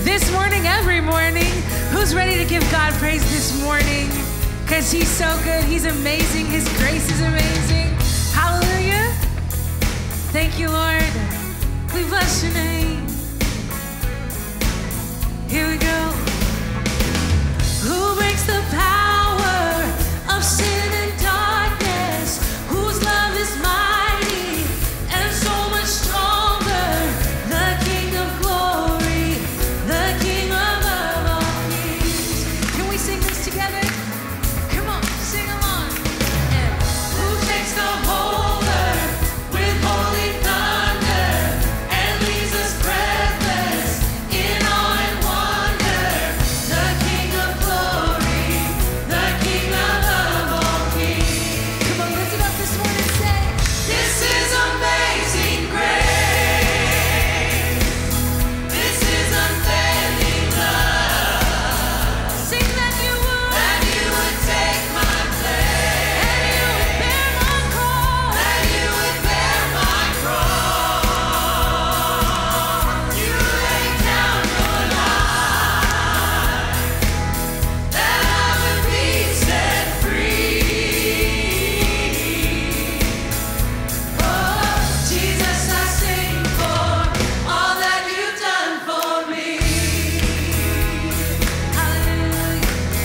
this morning, every morning. Who's ready to give God praise this morning? Because he's so good. He's amazing. His grace is amazing. Hallelujah. Thank you, Lord. We bless your name. Here we go. Who breaks the power of sin and darkness? Whose love is mighty and so much stronger? The King of glory, the King above all kings. Can we sing this together? Come on, sing along. And who takes the whole earth with holy thunder and leaves us breathless in awe and wonder? The King of glory, the King above all kings. Come on, lift it up this morning and say, this is amazing grace. This is unfailing love. Sing that you would take my place. And you would bear my cross. That you would bear my cross. You laid down your life, that I would be set free. Oh, Jesus, I sing for all that you've done for me. Hallelujah.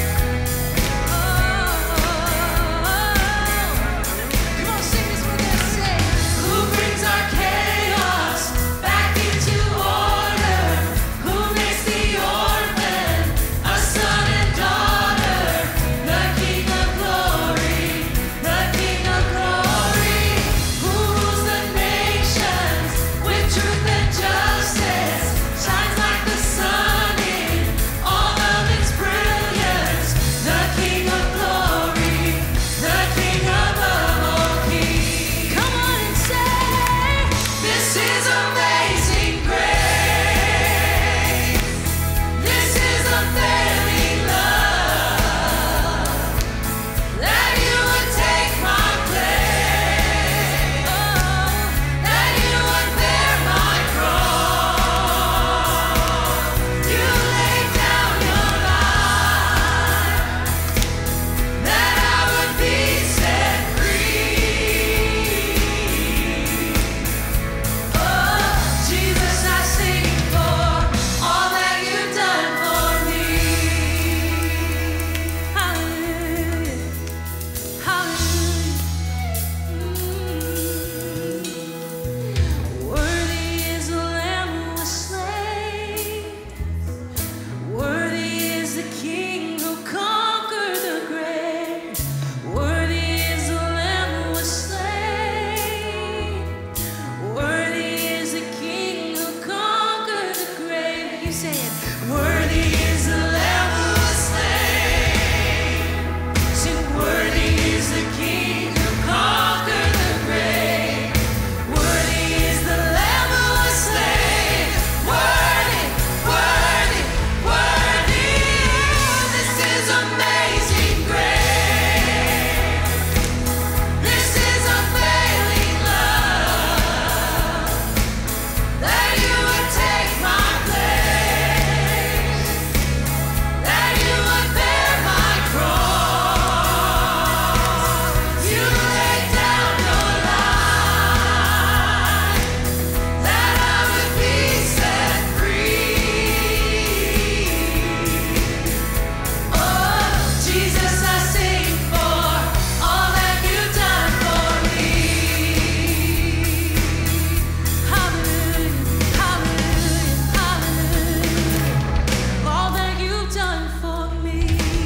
Come on, sing this with us. Say, who brings our chaos back into order? Who makes the orphan a son and daughter? The King of glory, the King of glory. Who rules the nations with truth and justice? Shines like the sun in all of its brilliance. The King of glory, the King above all kings. Come on and say, this is amazing grace. This is unfailing love. That you would take my place. Oh, that you would bear my cross. You laid down your life, that I would be set free. Oh, Jesus, I sing for all that you've done for me. Hallelujah. Hallelujah. Worthy is the Lamb who was slain. Worthy is the King who conquered the grave. Worthy is the Lamb who was slain. Worthy is the King who conquered the grave. You say it. Worthy is the Lamb who was slain. Sing, worthy is the King who conquered the grave. Worthy is the Lamb who was slain. Worthy, worthy, worthy. This is amazing grace. This is unfailing love. That you would take my place. That you would bear my cross. You laid down your life, that I would be set free. Oh, Jesus, I sing for all that you've done for me. Hallelujah, hallelujah, hallelujah. All that you've done for me.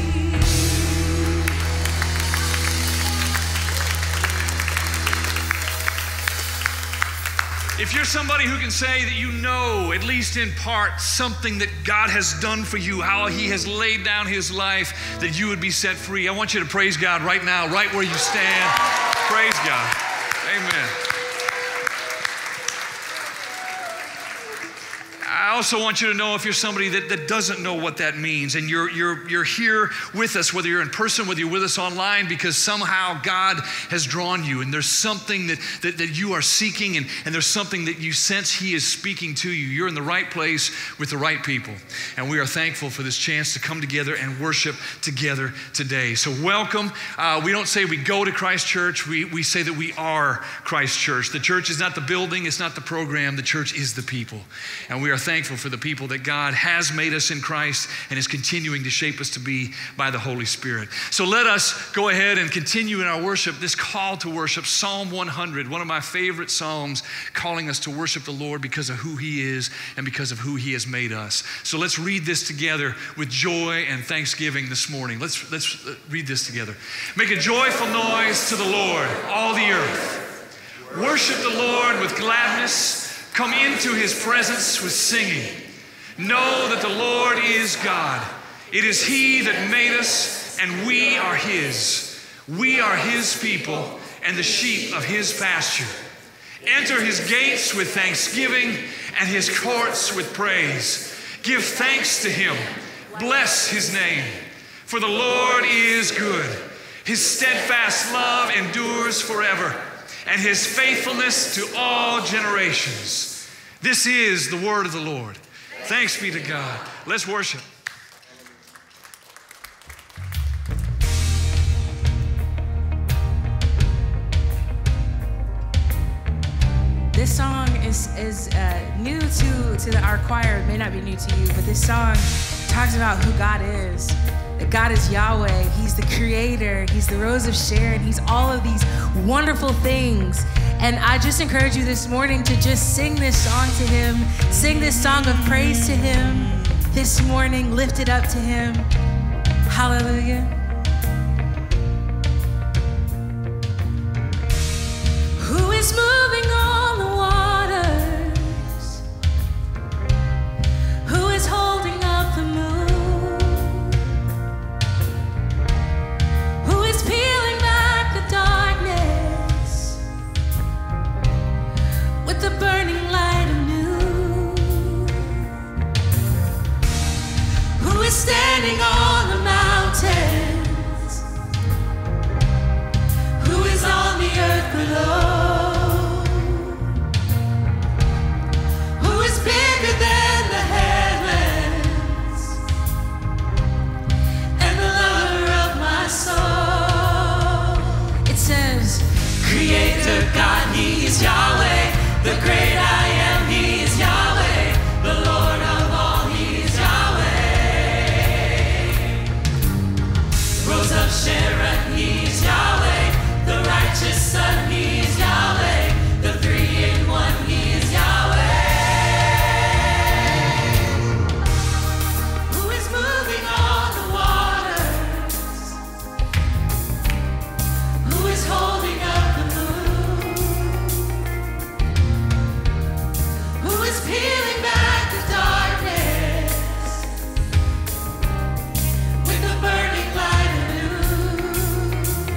If you're somebody who can say that you know, at least in part, something that God has done for you, how he has laid down his life, that you would be set free, I want you to praise God right now, right where you stand. Praise God. Amen. I also want you to know if you're somebody that doesn't know what that means, and you're here with us, whether you're in person, whether you're with us online, because somehow God has drawn you, and there's something that you are seeking, and there's something that you sense He is speaking to you. You're in the right place with the right people, and we are thankful for this chance to come together and worship together today. So welcome. We don't say we go to Christ Church. We say that we are Christ Church. The church is not the building. It's not the program. The church is the people. And we are thankful for the people that God has made us in Christ and is continuing to shape us to be by the Holy Spirit. So let us go ahead and continue in our worship, this call to worship, Psalm 100, one of my favorite Psalms, calling us to worship the Lord because of who He is and because of who He has made us. So let's read this together with joy and thanksgiving this morning. Let's read this together. Make a joyful noise to the Lord, all the earth. Worship the Lord with gladness. Come into His presence with singing. Know that the Lord is God. It is He that made us, and we are His. We are His people and the sheep of His pasture. Enter His gates with thanksgiving and His courts with praise. Give thanks to Him. Bless His name. For the Lord is good. His steadfast love endures forever, and His faithfulness to all generations. This is the word of the Lord. Thanks be to God. Let's worship. This song is new to our choir. It may not be new to you, but this song talks about who God is. That God is Yahweh. He's the creator. He's the Rose of Sharon. He's all of these wonderful things. And I just encourage you this morning to just sing this song to Him. Sing this song of praise to Him this morning. Lift it up to Him. Hallelujah. Who is moving on the waters? Who is holding up the moon? Who is peeling back the darkness with the burning light anew? Who is standing on the mountains? Who is on the earth below? Who is bigger than the heavens and the lover of my soul? It says, Creator God, He is Yahweh. The great I am, He is Yahweh. The Lord of all, He is Yahweh. Rose of Sharon, He is Yahweh. The righteous Son, He is Yahweh. The three-in-one, He is Yahweh. Who is moving on the waters? Who is holding up the moon? Who is peeling back the darkness with the burning light anew?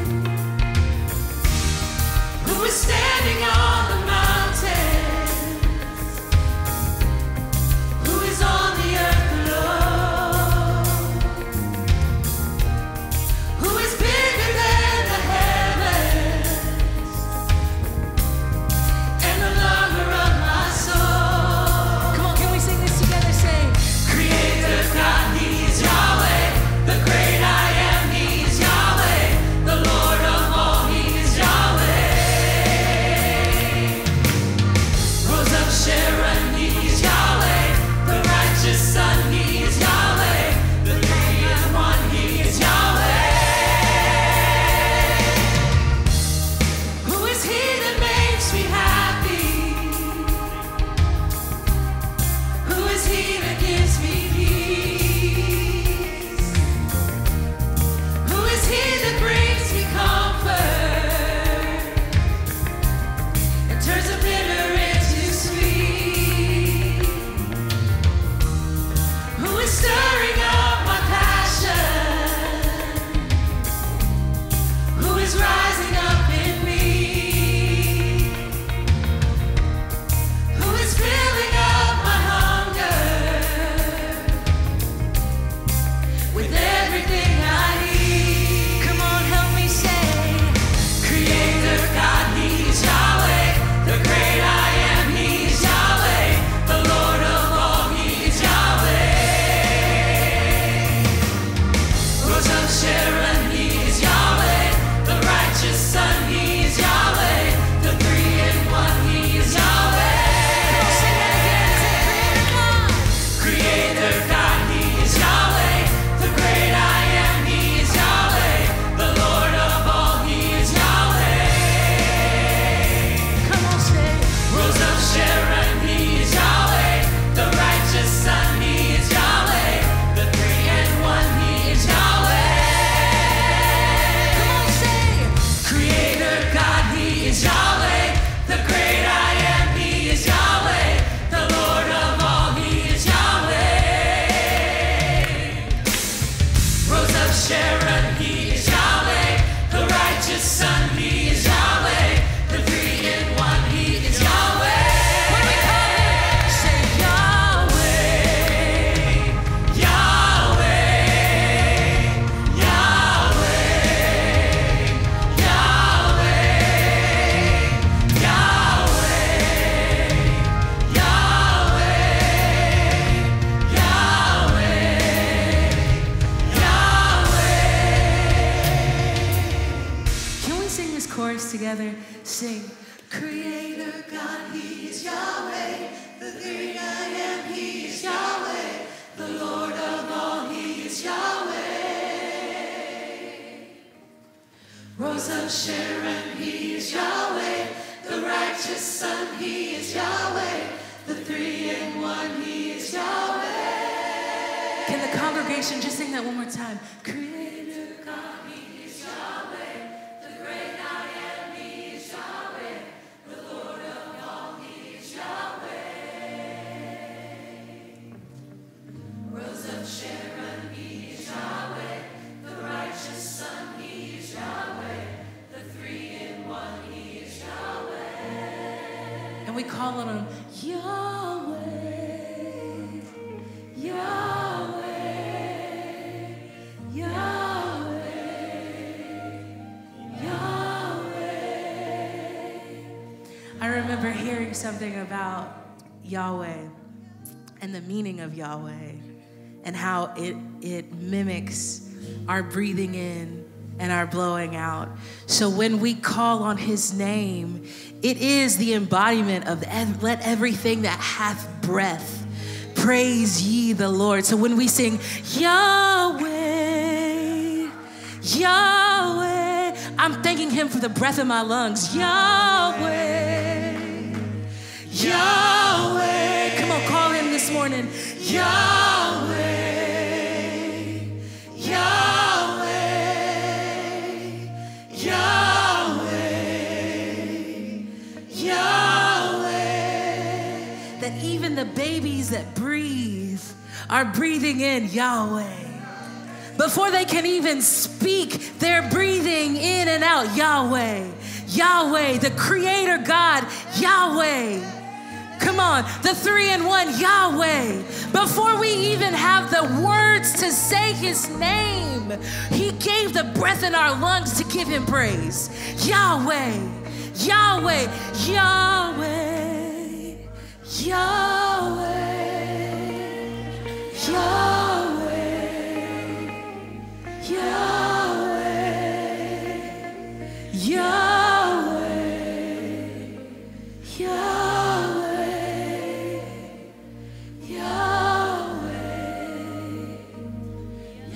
Sharon, he is Yahweh. The righteous Son, he is Yahweh. The three-in-one, he is Yahweh. When we call him, say Yahweh, Yahweh, Yahweh, Yahweh, Yahweh, chorus together, sing. Creator God, he is Yahweh. The great I am, he is Yahweh. The Lord of all, he is Yahweh. Rose of Sharon, he is Yahweh. The righteous Son, he is Yahweh. The three-in-one, he is Yahweh. Can the congregation just sing that one more time? Creator God, he is Yahweh. The great I am, he is Yahweh. The Lord of all, he is Yahweh. Rose of Sharon, he is Yahweh. The righteous Son, he is Yahweh. The three-in-one, he is Yahweh. And we call on him Yahweh, Yahweh, Yahweh, Yahweh. I remember hearing something about Yahweh and the meaning of Yahweh and how it mimics our breathing in and our blowing out. So when we call on his name, it is the embodiment of let everything that hath breath praise ye the Lord. So when we sing Yahweh, Yahweh, I'm thanking him for the breath in my lungs. Yahweh, Yahweh. Come on, call him this morning. Yahweh, Yahweh, Yahweh, Yahweh. That even the babies that breathe are breathing in Yahweh. Before they can even speak, they're breathing in and out Yahweh. Yahweh, the creator God, Yahweh. Come on, the three-in-one, Yahweh. Before we even have the words to say his name, he gave the breath in our lungs to give him praise. Yahweh, Yahweh, Yahweh, Yahweh, Yahweh, Yahweh, Yahweh, Yahweh,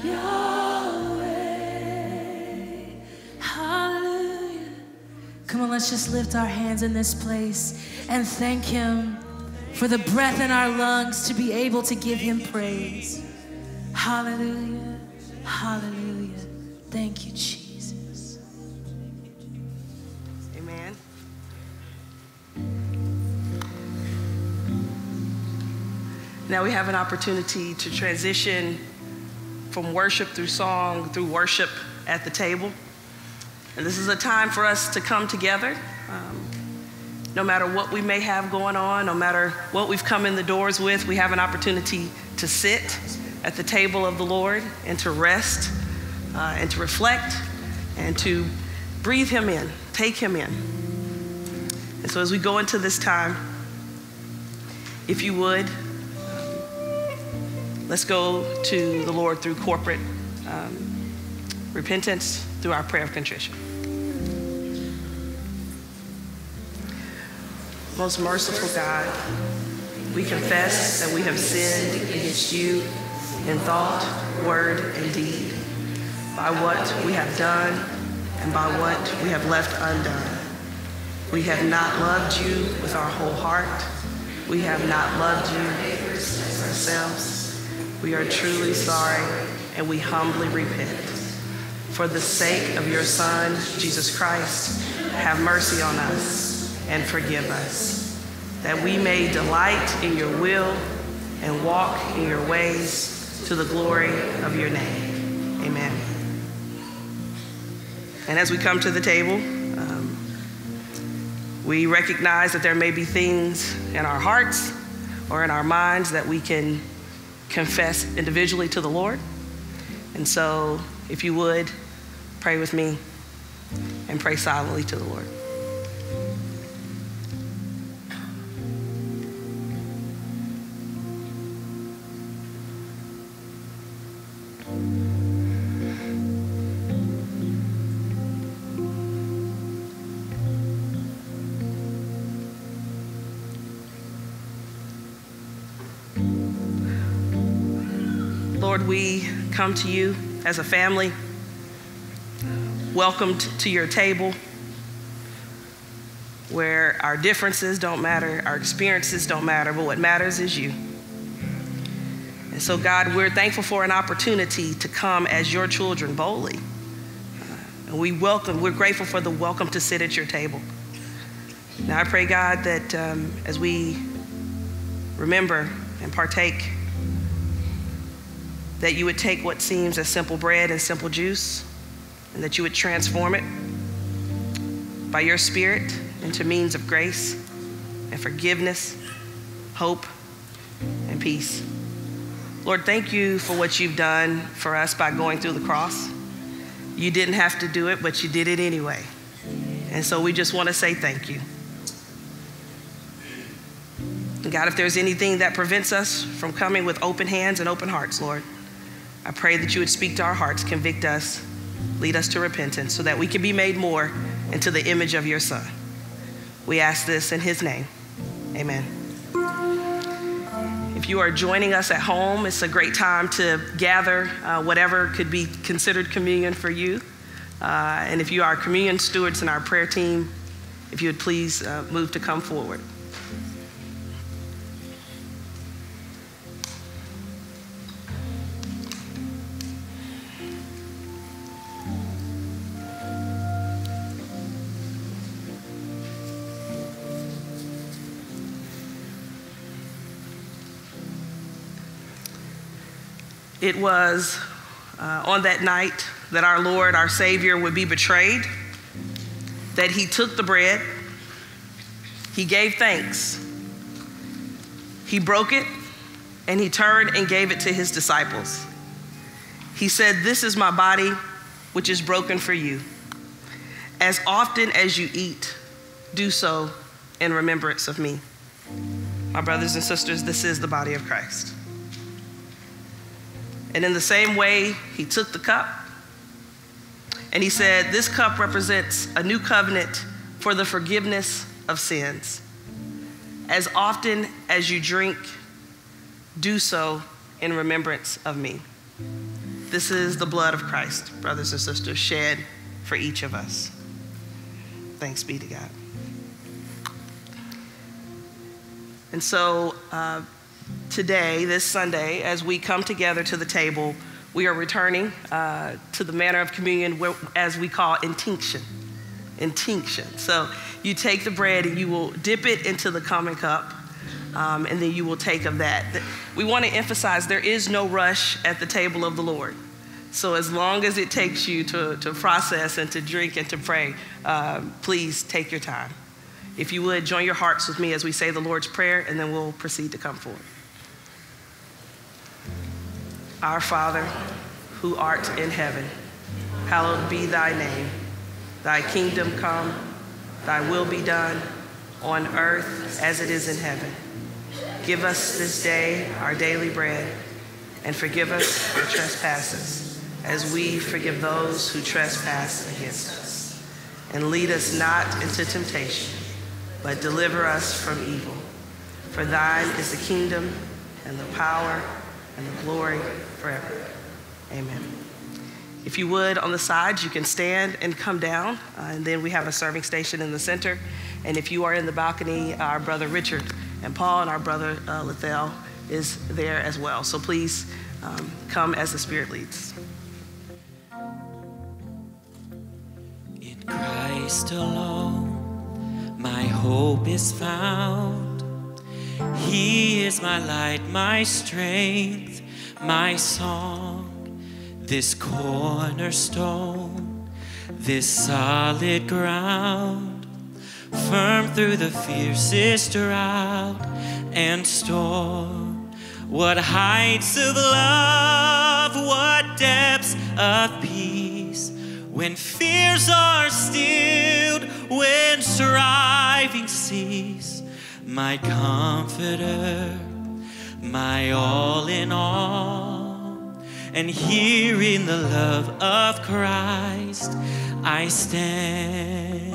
Yahweh. Hallelujah. Come on, let's just lift our hands in this place and thank him for the breath in our lungs to be able to give him praise. Hallelujah. Hallelujah. Thank you, Jesus. Amen. Now we have an opportunity to transition from worship through song, through worship at the table. And this is a time for us to come together. No matter what we may have going on, no matter what we've come in the doors with, we have an opportunity to sit at the table of the Lord and to rest and to reflect and to breathe him in, take him in. And so as we go into this time, if you would, let's go to the Lord through corporate repentance, through our prayer of contrition. Most merciful God, we confess that we have sinned against you in thought, word, and deed, by what we have done and by what we have left undone. We have not loved you with our whole heart. We have not loved you as ourselves. We are truly sorry and we humbly repent. For the sake of your Son, Jesus Christ, have mercy on us and forgive us, that we may delight in your will and walk in your ways to the glory of your name. Amen. And as we come to the table, we recognize that there may be things in our hearts or in our minds that we can confess individually to the Lord. And so, if you would, pray with me and pray silently to the Lord. Lord, we come to you as a family, welcomed to your table, where our differences don't matter, our experiences don't matter, but what matters is you. And so, God, we're thankful for an opportunity to come as your children boldly. And we're grateful for the welcome to sit at your table. Now I pray, God, that as we remember and partake, that you would take what seems as simple bread and simple juice, and that you would transform it by your Spirit into means of grace and forgiveness, hope, and peace. Lord, thank you for what you've done for us by going through the cross. You didn't have to do it, but you did it anyway. And so we just want to say thank you. And God, if there's anything that prevents us from coming with open hands and open hearts, Lord, I pray that you would speak to our hearts, convict us, lead us to repentance so that we can be made more into the image of your Son. We ask this in his name. Amen. If you are joining us at home, it's a great time to gather whatever could be considered communion for you. And if you are communion stewards in our prayer team, if you would please move to come forward. It was on that night that our Lord, our Savior, would be betrayed, that he took the bread, he gave thanks, he broke it, and he turned and gave it to his disciples. He said, "This is my body, which is broken for you. As often as you eat, do so in remembrance of me." My brothers and sisters, this is the body of Christ. And in the same way, he took the cup and he said, "This cup represents a new covenant for the forgiveness of sins. As often as you drink, do so in remembrance of me." This is the blood of Christ, brothers and sisters, shed for each of us. Thanks be to God. And so, today, this Sunday, as we come together to the table, we are returning to the manner of communion, as we call intinction. Intinction. So you take the bread and you will dip it into the common cup, and then you will take of that. We want to emphasize there is no rush at the table of the Lord. So as long as it takes you to process and to drink and to pray, please take your time. If you would, join your hearts with me as we say the Lord's Prayer, and then we'll proceed to come forward. Our Father, who art in heaven, hallowed be thy name. Thy kingdom come, thy will be done on earth as it is in heaven. Give us this day our daily bread, and forgive us our trespasses, as we forgive those who trespass against us. And lead us not into temptation, but deliver us from evil. For thine is the kingdom and the power and the glory forever. Amen. If you would, on the sides, you can stand and come down, and then we have a serving station in the center. And if you are in the balcony, our brother Richard and Paul and our brother Lethel is there as well. So please come as the Spirit leads. In Christ alone, my hope is found. He is my light, my strength, my song. This cornerstone, this solid ground, firm through the fiercest drought and storm. What heights of love, what depths of peace, when fears are stilled, when striving cease. My comforter, my all in all, and here in the love of Christ I stand.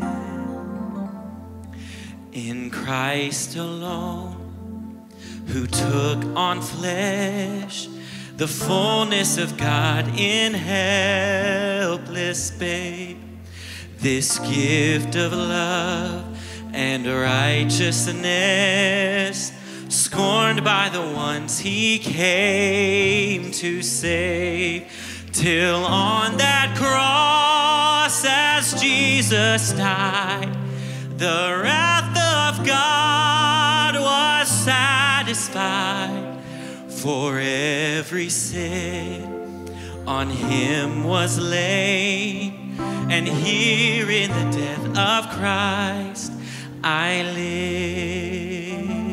In Christ alone, who took on flesh, the fullness of God in helpless babe, this gift of love and righteousness, scorned by the ones he came to save, till on that cross as Jesus died, the wrath of God was satisfied. For every sin on him was laid, and here in the death of Christ I live.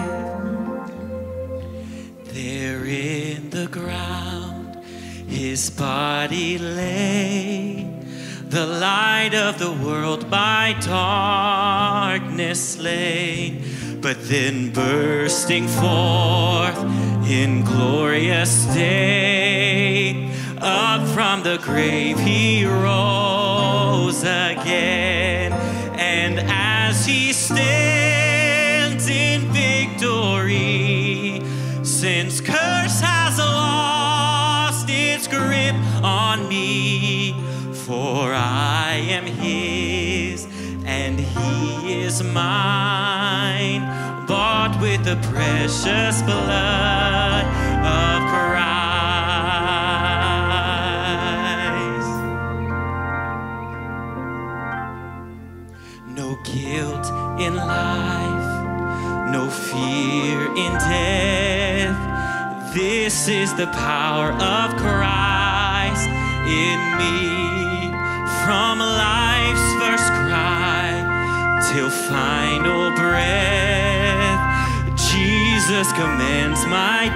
There in the ground his body lay, the light of the world by darkness slain, but then bursting forth in glorious day, up from the grave he rose again. And as he stands in victory, sin's curse has lost its grip on me. For I am his and he is mine, bought with the precious blood of Christ. No guilt in life, no fear in death. This is the power of Christ in me. From life's first cry till final breath, Jesus commands my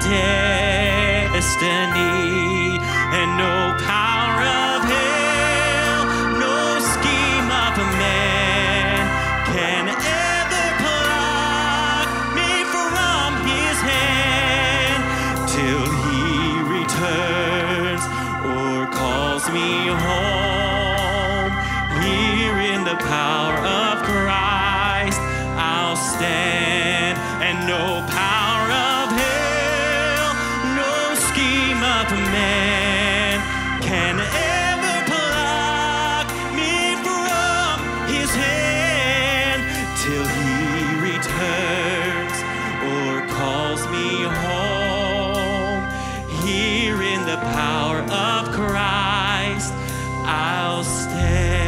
destiny, and no power of hell, no scheme of man can ever pluck me from his hand, till he returns or calls me home. Here in the power of Christ I'll stand, and no power of hell, no scheme of man can ever pluck me from his hand, till he returns or calls me home. Here in the power of Christ I'll stand.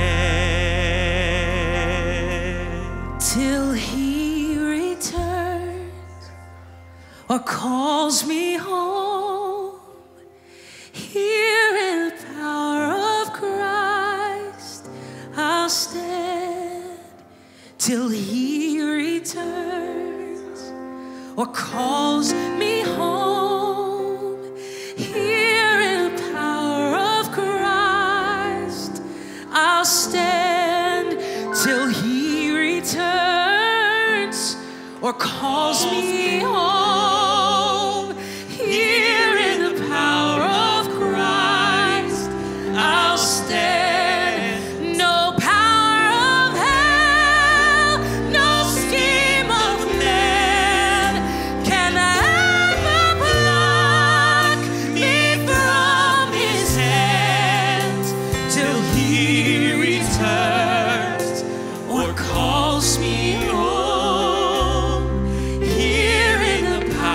Till he returns or calls me home, here in the power of Christ I'll stand. Till he returns or calls me home, here in the power of Christ I'll stand. Till he returns or calls me home, here in the power of Christ I'll stand. No power of hell, no scheme of man can ever pluck me from his hand, till he returns or calls me home, here in the power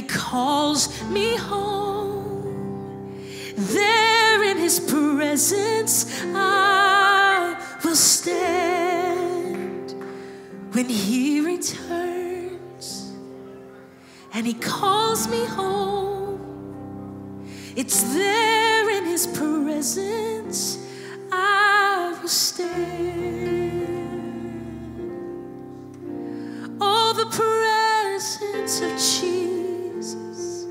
calls me home. There in his presence I will stand. When he returns and he calls me home, it's there in his presence I will stand. Oh, the presence of Jesus.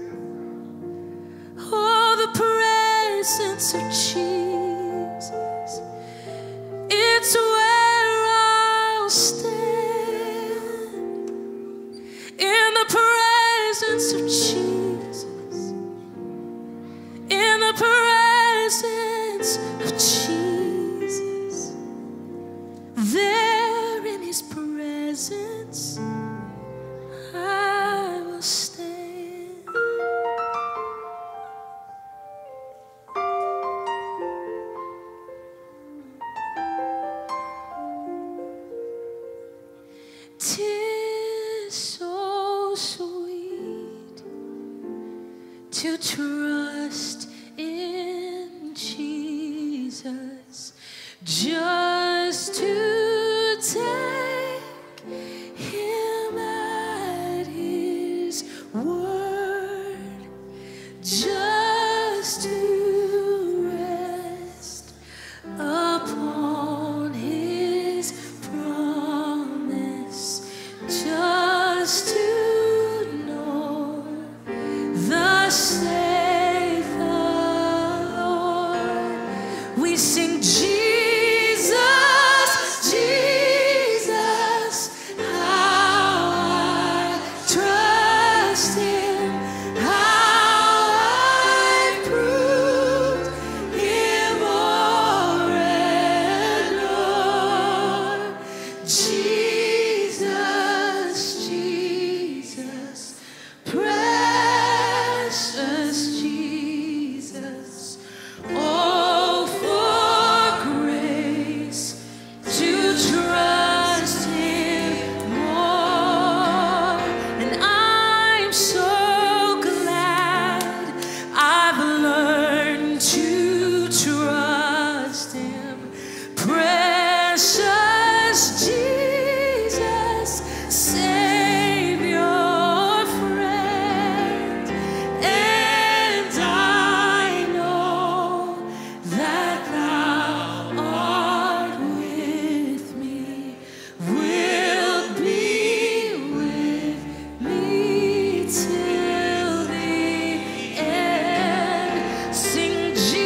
Oh, the presence of Jesus. It's where I'll stand. In the presence of Jesus. In the presence of Jesus. There in his presence I will stand. Tis so sweet to trust in Jesus, just to take him at his word, just to rest upon his promise, just to know the saith the Lord. We sing Jesus, Jesus, how I trust him, how I proved him o'er and o'er. Jesus, Jesus, precious Jesus. Oh, for grace to trust him more. And I'm so glad I've learned to trust him. Precious Jesus, Savior, friend. And I know that thou art with me, will be with me till the end. Sing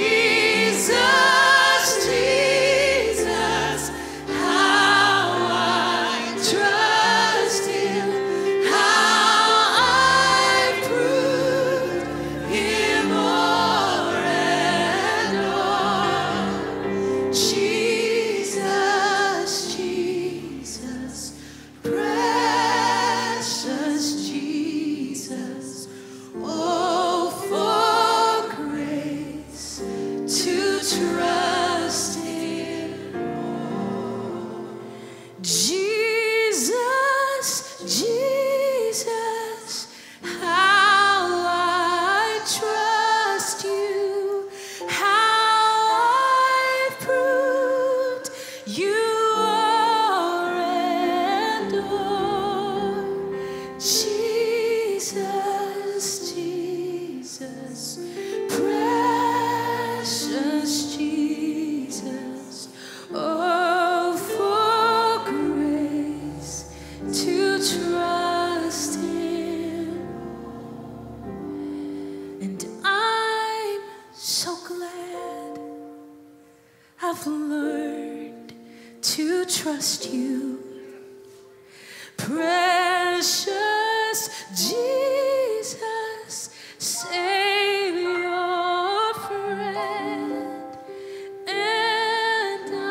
Jesus, Jesus, how I trust him, how I proved him o'er and o'er. Jesus, Jesus, precious Jesus. Oh, for grace to trust him. Jesus, Jesus, how I trust you, how I've proved you o'er and o'er. Jesus, Jesus, precious Jesus. Oh, for grace to trust him. And I'm so glad I've learned to trust you. Precious Jesus, Savior, friend. And I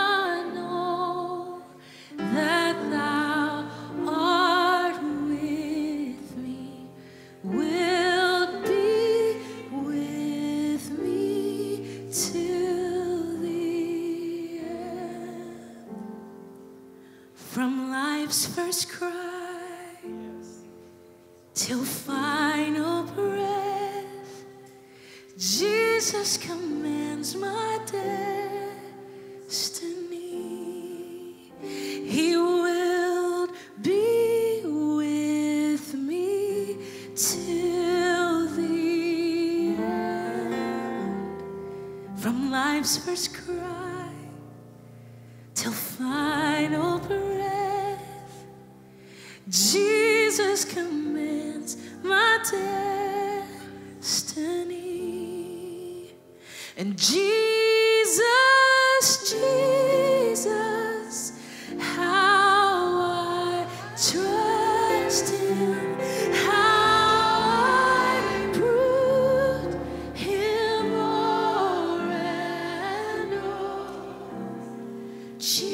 know that thou art with me, will be with me till the end. From life's first cry till final Jesus commands my destiny. He will be with me till the end. From life's first cry till final breath, Jesus commands my destiny. And Jesus, Jesus, how I trust him, how I proved him o'er and o'er.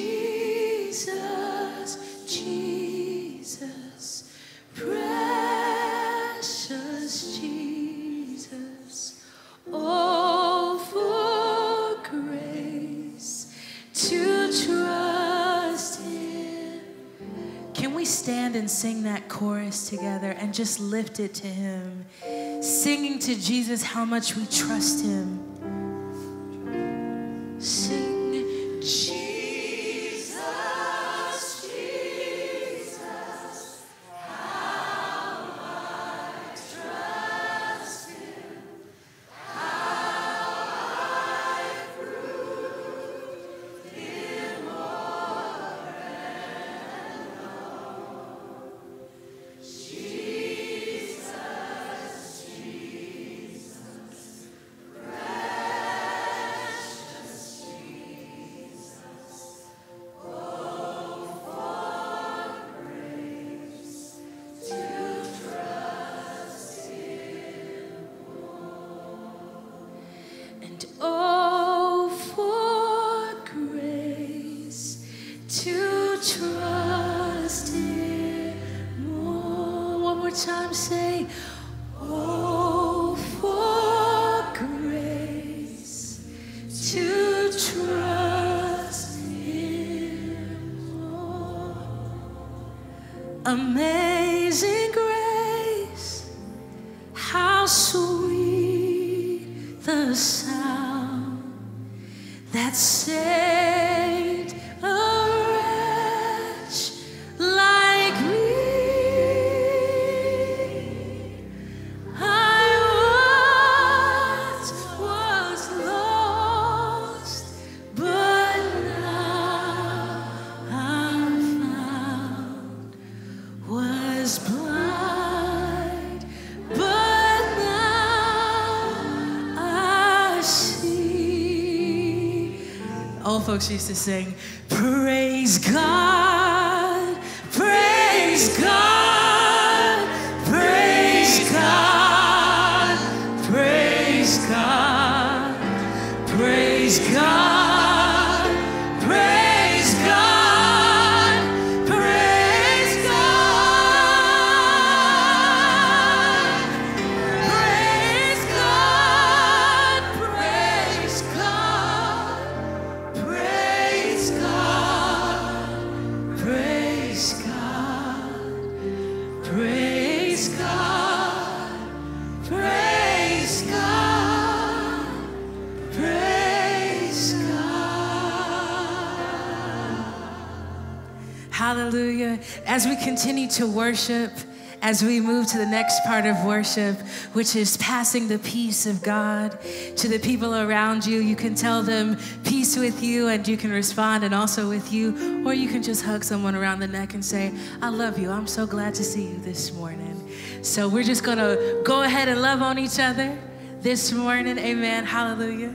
Jesus, Jesus, precious Jesus, oh, for grace to trust him. Can we stand and sing that chorus together and just lift it to him, singing to Jesus how much we trust him? Sing, Jesus, Jesus, how I trust him, how I proved him o'er and o'er. Jesus, Jesus, precious Jesus, oh, for grace to trust him more. And oh, for grace to trust him more. One more time, say, oh, for grace to trust him more. Amazing grace, how sweet the sound that saved a wretch like me. I once was lost, but now I'm found. Was blind, but now I see. Old folks used to sing, praise God, praise God, praise God, praise God, praise God, praise God, praise God, praise God, praise God, praise God, praise God, praise God, praise God, praise God. Hallelujah. As we continue to worship, as we move to the next part of worship, which is passing the peace of God to the people around you. You can tell them peace with you and you can respond and also with you, or you can just hug someone around the neck and say, I love you. I'm so glad to see you this morning. So we're just gonna go ahead and love on each other this morning. Amen. Hallelujah.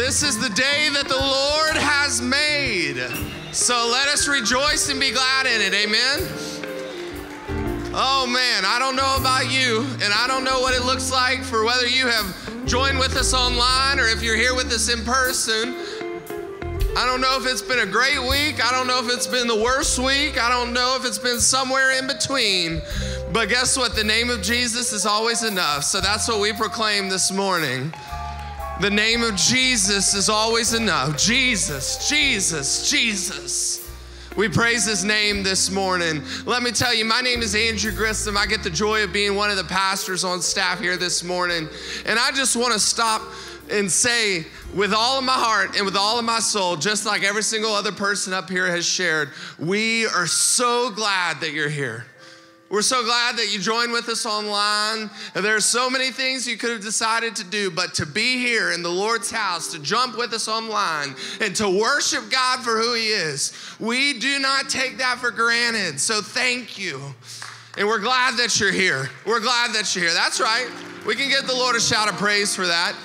This is the day that the Lord has made. So let us rejoice and be glad in it. Amen. Oh man, I don't know about you, and I don't know what it looks like for whether you have joined with us online or if you're here with us in person. I don't know if it's been a great week. I don't know if it's been the worst week. I don't know if it's been somewhere in between. But guess what? The name of Jesus is always enough. So that's what we proclaim this morning. The name of Jesus is always enough. Jesus, Jesus, Jesus. We praise his name this morning. Let me tell you, my name is Andrew Grissom. I get the joy of being one of the pastors on staff here this morning. And I just want to stop and say with all of my heart and with all of my soul, just like every single other person up here has shared, we are so glad that you're here. We're so glad that you joined with us online. There are so many things you could have decided to do, but to be here in the Lord's house, to jump with us online, and to worship God for who he is, we do not take that for granted. So thank you. And we're glad that you're here. We're glad that you're here. That's right. We can give the Lord a shout of praise for that.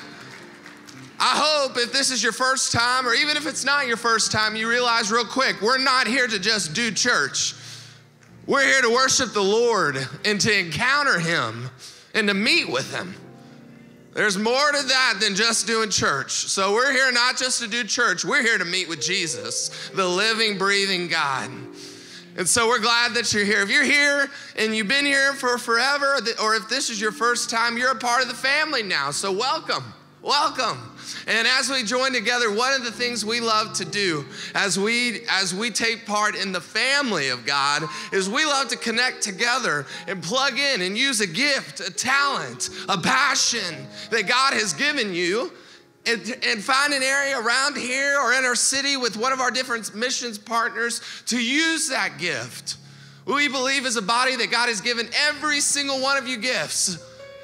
I hope if this is your first time, or even if it's not your first time, you realize real quick, we're not here to just do church. We're here to worship the Lord and to encounter him and to meet with him. There's more to that than just doing church. So we're here not just to do church, we're here to meet with Jesus, the living, breathing God. And so we're glad that you're here. If you're here and you've been here for forever, or if this is your first time, you're a part of the family now. So welcome, welcome. And as we join together, one of the things we love to do as we take part in the family of God is we love to connect together and plug in and use a gift, a talent, a passion that God has given you, and find an area around here or in our city with one of our different missions partners to use that gift. We believe as a body that God has given every single one of you gifts.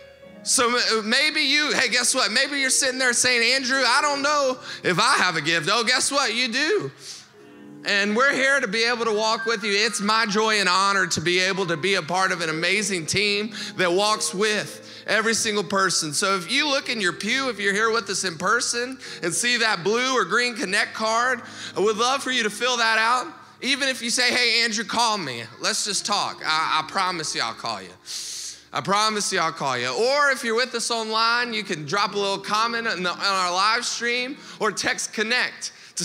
So maybe hey, guess what? Maybe you're sitting there saying, Andrew, I don't know if I have a gift. Oh, guess what? You do. And we're here to be able to walk with you. It's my joy and honor to be able to be a part of an amazing team that walks with every single person. So if you look in your pew, if you're here with us in person and see that blue or green Connect card, I would love for you to fill that out. Even if you say, hey, Andrew, call me. Let's just talk. I promise you I'll call you. I promise you I'll call you. Or if you're with us online, you can drop a little comment on our live stream or text Connect to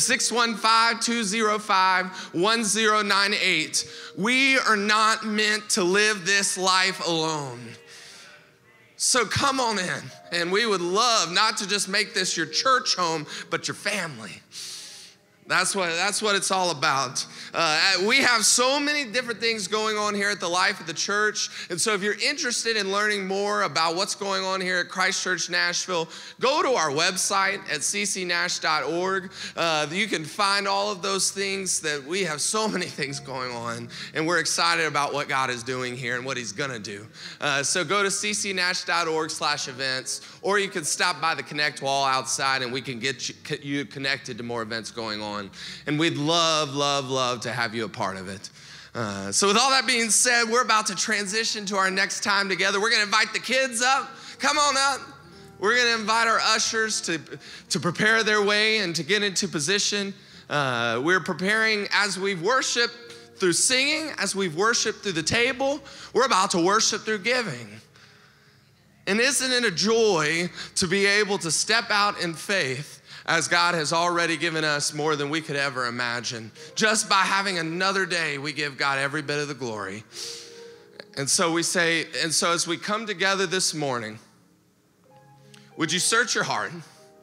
615-205-1098. We are not meant to live this life alone. So come on in, and we would love not to just make this your church home, but your family. That's what it's all about. We have so many different things going on here at the Life of the Church. And so if you're interested in learning more about what's going on here at Christ Church Nashville, go to our website at ccnash.org. You can find all of those things. That we have so many things going on, and we're excited about what God is doing here and what he's gonna do. So go to ccnash.org/events, or you can stop by the Connect wall outside and we can get you connected to more events going on. And we'd love, love, love to have you a part of it. So with all that being said, we're about to transition to our next time together. We're gonna invite the kids up. Come on up. We're gonna invite our ushers to prepare their way and to get into position. We're preparing as we've worshiped through singing, as we've worshiped through the table, we're about to worship through giving. And isn't it a joy to be able to step out in faith as God has already given us more than we could ever imagine? Just by having another day, we give God every bit of the glory. And so as we come together this morning, would you search your heart?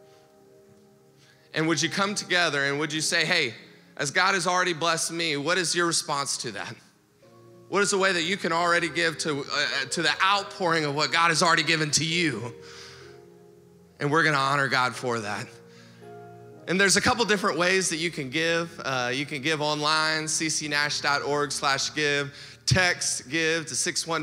And would you come together and would you say, hey, as God has already blessed me, what is your response to that? What is the way that you can already give to the outpouring of what God has already given to you? And we're gonna honor God for that. And there's a couple different ways that you can give. You can give online, ccnash.org/give. Text give to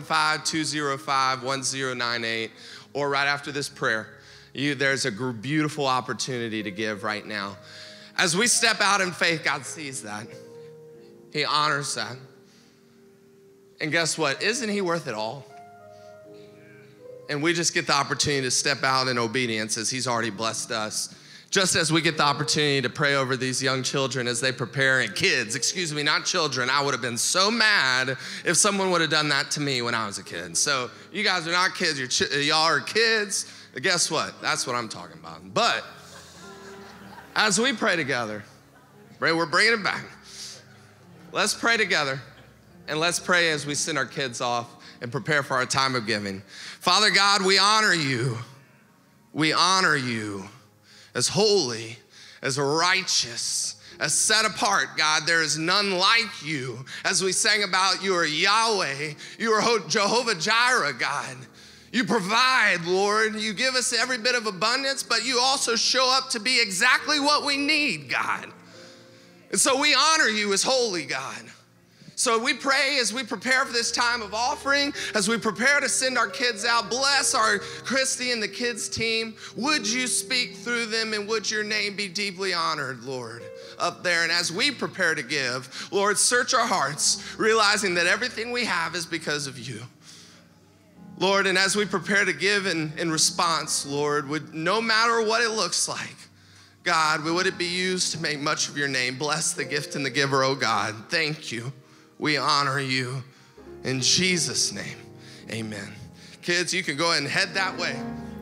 615-205-1098. Or right after this prayer, there's a beautiful opportunity to give right now. As we step out in faith, God sees that. He honors that. And guess what? Isn't he worth it all? And we just get the opportunity to step out in obedience as he's already blessed us. just as we get the opportunity to pray over these young children as they prepare, and kids, excuse me, not children. I would have been so mad if someone would have done that to me when I was a kid. So you guys are not kids, y'all are kids. Guess what? That's what I'm talking about. But as we pray together, we're bringing it back. Let's pray together, and let's pray as we send our kids off and prepare for our time of giving. Father God, we honor you. We honor you as holy, as righteous, as set apart, God. There is none like you. As we sang about, you are Yahweh. You are Jehovah Jireh, God. You provide, Lord. You give us every bit of abundance, but you also show up to be exactly what we need, God. And so we honor you as holy, God. So we pray as we prepare for this time of offering, as we prepare to send our kids out, bless our Christy and the kids team. Would you speak through them, and would your name be deeply honored, Lord, up there. And as we prepare to give, Lord, search our hearts, realizing that everything we have is because of you. Lord, and as we prepare to give in response, Lord, would no matter what it looks like, God, would it be used to make much of your name? Bless the gift and the giver, oh God. Thank you. We honor you. In Jesus' name, amen. Kids, you can go ahead and head that way.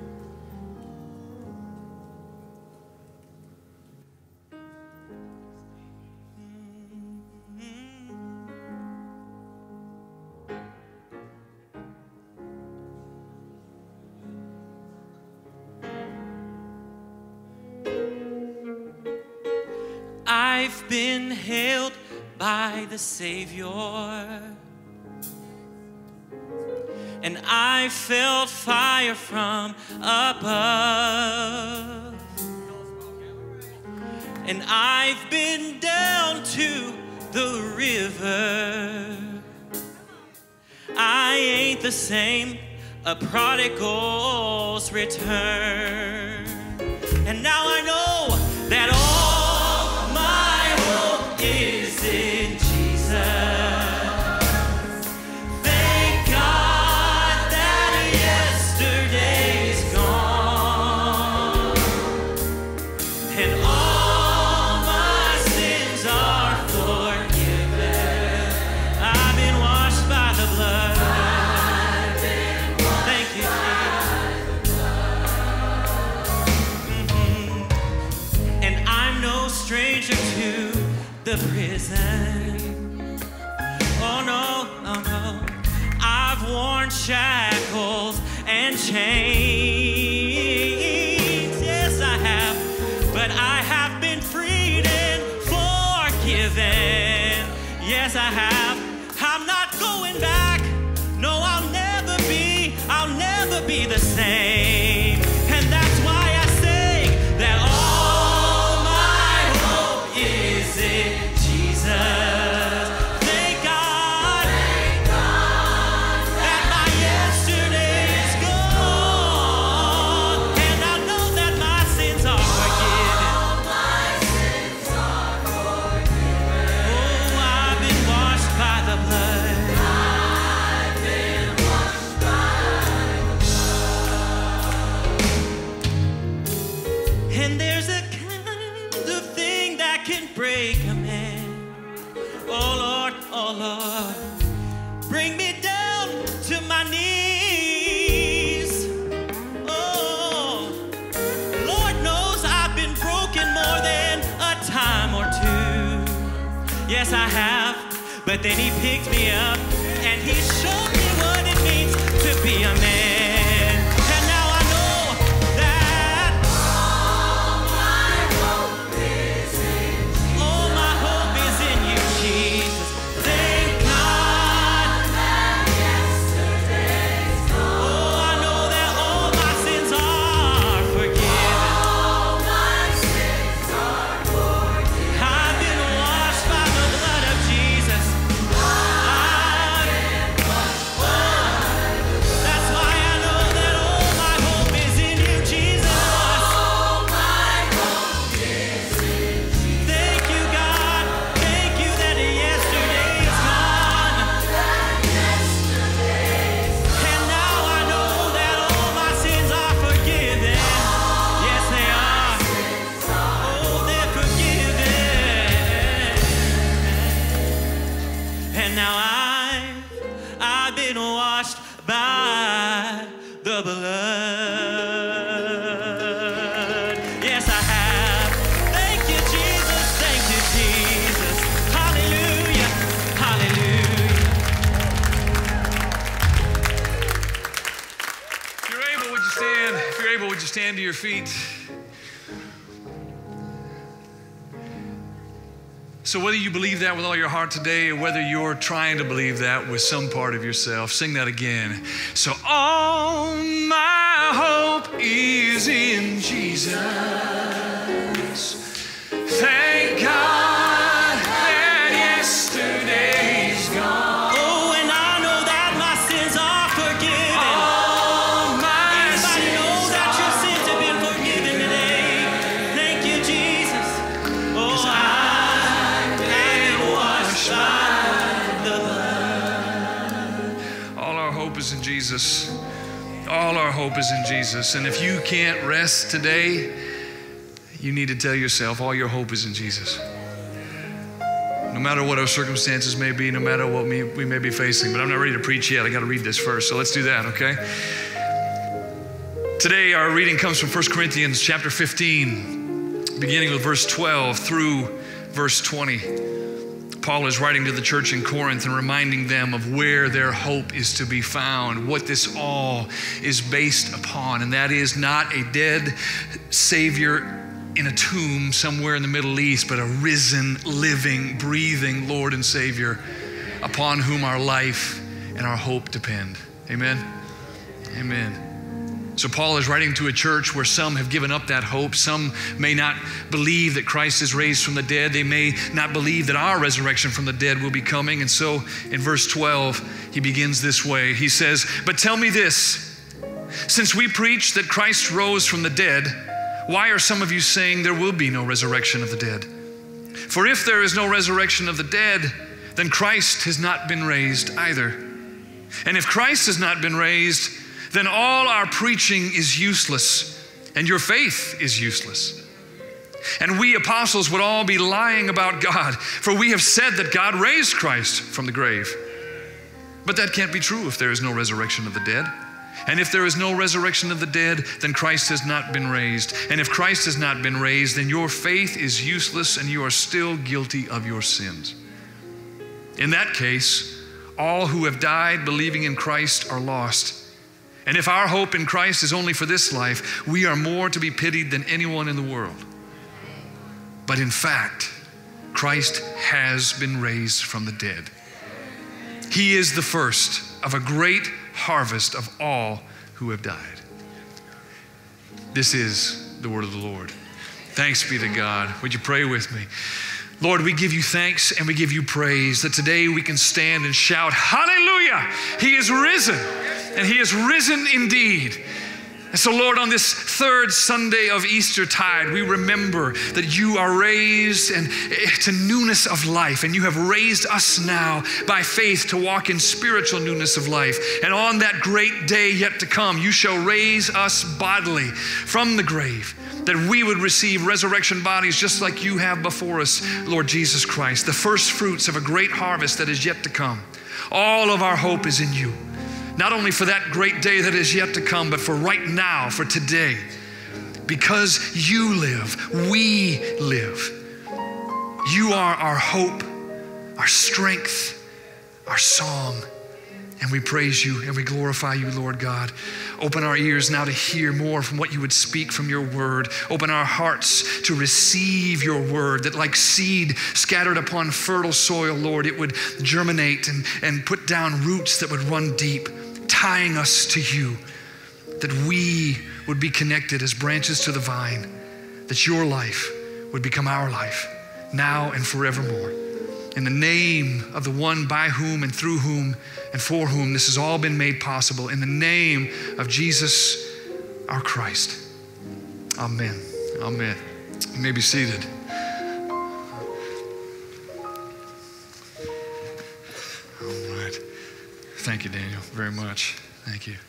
I've been held by the Savior, and I felt fire from above, and I've been down to the river. I ain't the same, a prodigal's return, and now I know that all my hope is in Jesus. Thank God that yesterday's gone, and all my sins are forgiven. I've been washed by the blood. Thank you, Jesus. And I'm no stranger to the prison. Oh no, oh no. I've worn shackles and chains. Yes, I have. But I have been freed and forgiven. Yes, I have. I'm not going back. No, I'll never be the same. And that's why I say that all my hope is in Jesus. Thank God that my yesterday is gone, and I know that my sins are forgiven. Oh, I've been washed by the blood. And there's a kind of thing that can break a man. Oh Lord, bring me down to my knees. Oh, Lord knows I've been broken more than a time or two. Yes, I have, but then he picked me up and he showed me what it means to be a man. And now I know that all my hope is in you, Jesus. Thank God that yesterday's gone. Oh, I know that all my sins are forgiven. All my sins are forgiven. I've been washed by the blood of Jesus. I've been washed by the blood. That's why And now I've been washed by the blood. Yes, I have. Thank you, Jesus. Thank you, Jesus. Hallelujah. Hallelujah. If you're able, would you stand? If you're able, would you stand to your feet? So whether you believe that with all your heart today or whether you're trying to believe that with some part of yourself, sing that again. So all my hope is in Jesus. Thank God that yesterday's gone. Oh, and I know that my sins are forgiven. All my Anybody know sins that your are sins have been forgiven today? Thank you, Jesus. Oh, all our hope is in Jesus. All our hope is in Jesus. And if you can't rest today, you need to tell yourself all your hope is in Jesus. No matter what our circumstances may be, no matter what we may be facing. But I'm not ready to preach yet. I got to read this first. So let's do that, okay? Today our reading comes from 1 Corinthians chapter 15, beginning with verse 12 through verse 20. Paul is writing to the church in Corinth and reminding them of where their hope is to be found, what this all is based upon, and that is not a dead Savior in a tomb somewhere in the Middle East, but a risen, living, breathing Lord and Savior upon whom our life and our hope depend. Amen? Amen. So Paul is writing to a church where some have given up that hope. Some may not believe that Christ is raised from the dead. They may not believe that our resurrection from the dead will be coming. And so in verse 12, he begins this way. He says, "But tell me this, since we preach that Christ rose from the dead, why are some of you saying there will be no resurrection of the dead? For if there is no resurrection of the dead, then Christ has not been raised either. And if Christ has not been raised, then all our preaching is useless, and your faith is useless. And we apostles would all be lying about God, for we have said that God raised Christ from the grave. But that can't be true if there is no resurrection of the dead. And if there is no resurrection of the dead, then Christ has not been raised. And if Christ has not been raised, then your faith is useless, and you are still guilty of your sins. In that case, all who have died believing in Christ are lost. And if our hope in Christ is only for this life, we are more to be pitied than anyone in the world. But in fact, Christ has been raised from the dead. He is the first of a great harvest of all who have died." This is the word of the Lord. Thanks be to God. Would you pray with me? Lord, we give you thanks and we give you praise that today we can stand and shout, "Hallelujah! He is risen, and he is risen indeed." And so, Lord, on this third Sunday of Eastertide, we remember that you are raised and to newness of life, and you have raised us now by faith to walk in spiritual newness of life. And on that great day yet to come, you shall raise us bodily from the grave, that we would receive resurrection bodies just like you have before us, Lord Jesus Christ, the first fruits of a great harvest that is yet to come. All of our hope is in you. Not only for that great day that is yet to come, but for right now, for today. Because you live, we live. You are our hope, our strength, our song. And we praise you and we glorify you, Lord God. Open our ears now to hear more from what you would speak from your word. Open our hearts to receive your word, that like seed scattered upon fertile soil, Lord, it would germinate and put down roots that would run deep, tying us to you, that we would be connected as branches to the vine, that your life would become our life now and forevermore. In the name of the one by whom and through whom and for whom this has all been made possible, in the name of Jesus, our Christ. Amen. Amen. You may be seated. All right. Thank you, Daniel, very much. Thank you.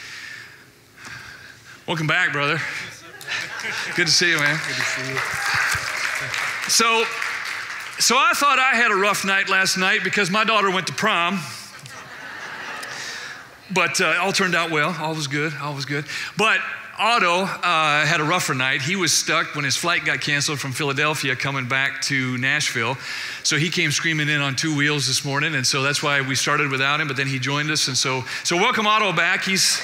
Welcome back, brother. Good to see you, man. Good to see you. So, So I thought I had a rough night last night because my daughter went to prom. But all turned out well. All was good. But Otto had a rougher night. He was stuck when his flight got canceled from Philadelphia coming back to Nashville. So he came screaming in on 2 wheels this morning. And so that's why we started without him. But then he joined us. And so welcome Otto back. He's...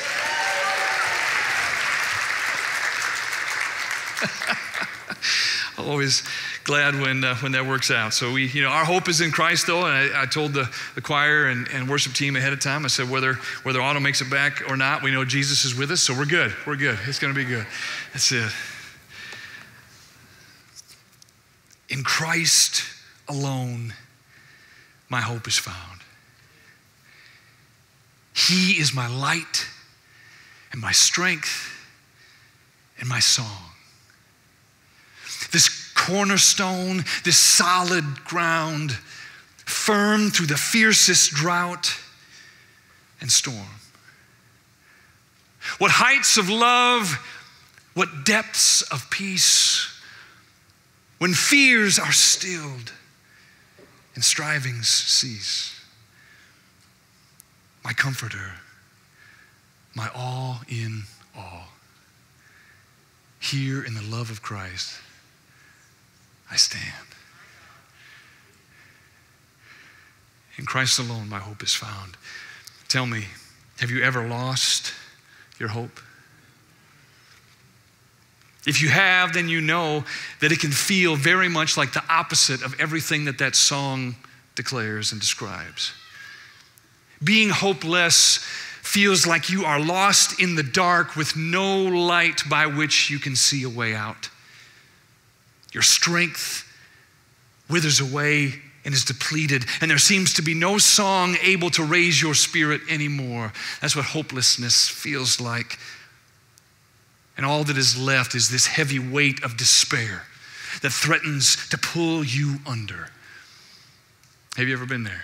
always glad when that works out. So our hope is in Christ, though. And I told the choir and worship team ahead of time. I said whether Otto makes it back or not, we know Jesus is with us. So we're good. It's going to be good. That's it. In Christ alone, my hope is found. He is my light and my strength and my song. This cornerstone, this solid ground, firm through the fiercest drought and storm. What heights of love, what depths of peace, when fears are stilled and strivings cease. My comforter, my all in all. Here in the love of Christ, I stand. In Christ alone, my hope is found. Tell me, have you ever lost your hope? If you have, then you know that it can feel very much like the opposite of everything that song declares and describes. Being hopeless feels like you are lost in the dark with no light by which you can see a way out. Your strength withers away and is depleted, and there seems to be no song able to raise your spirit anymore. That's what hopelessness feels like. And all that is left is this heavy weight of despair that threatens to pull you under. Have you ever been there?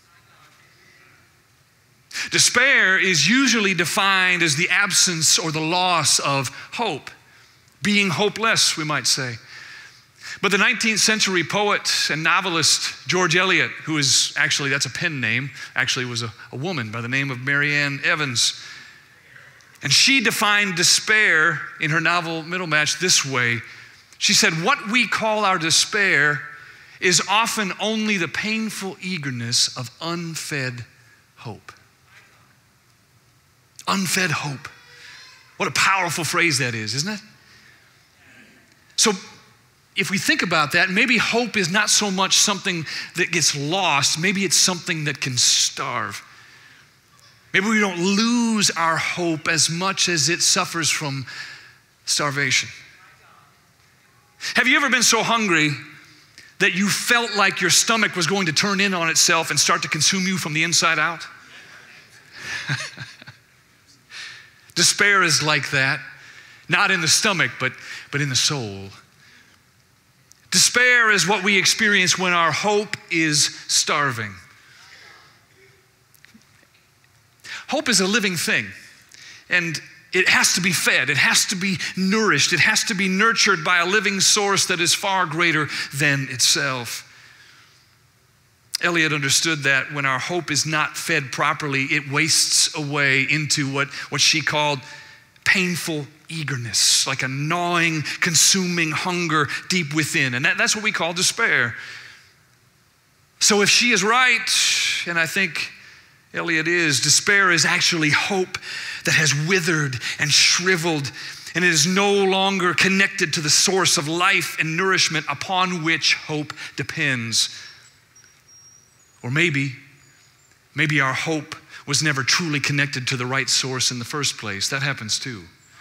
Despair is usually defined as the absence or the loss of hope. Being hopeless, we might say. But the 19th century poet and novelist George Eliot, who is actually, that's a pen name, actually was a woman by the name of Marianne Evans. And she defined despair in her novel Middlematch this way. She said, what we call our despair is often only the painful eagerness of unfed hope. Unfed hope. What a powerful phrase that is, isn't it? So if we think about that, maybe hope is not so much something that gets lost. Maybe it's something that can starve. Maybe we don't lose our hope as much as it suffers from starvation. Have you ever been so hungry that you felt like your stomach was going to turn in on itself and start to consume you from the inside out? Despair is like that, not in the stomach, but in the soul. Despair is what we experience when our hope is starving. Hope is a living thing, and it has to be fed, it has to be nourished, it has to be nurtured by a living source that is far greater than itself. Eliot understood that when our hope is not fed properly, it wastes away into what she called painful eagerness, like a gnawing, consuming hunger deep within. And that's what we call despair. So if she is right, and I think Eliot is, despair is actually hope that has withered and shriveled, and it is no longer connected to the source of life and nourishment upon which hope depends. Or maybe our hope was never truly connected to the right source in the first place. That happens too.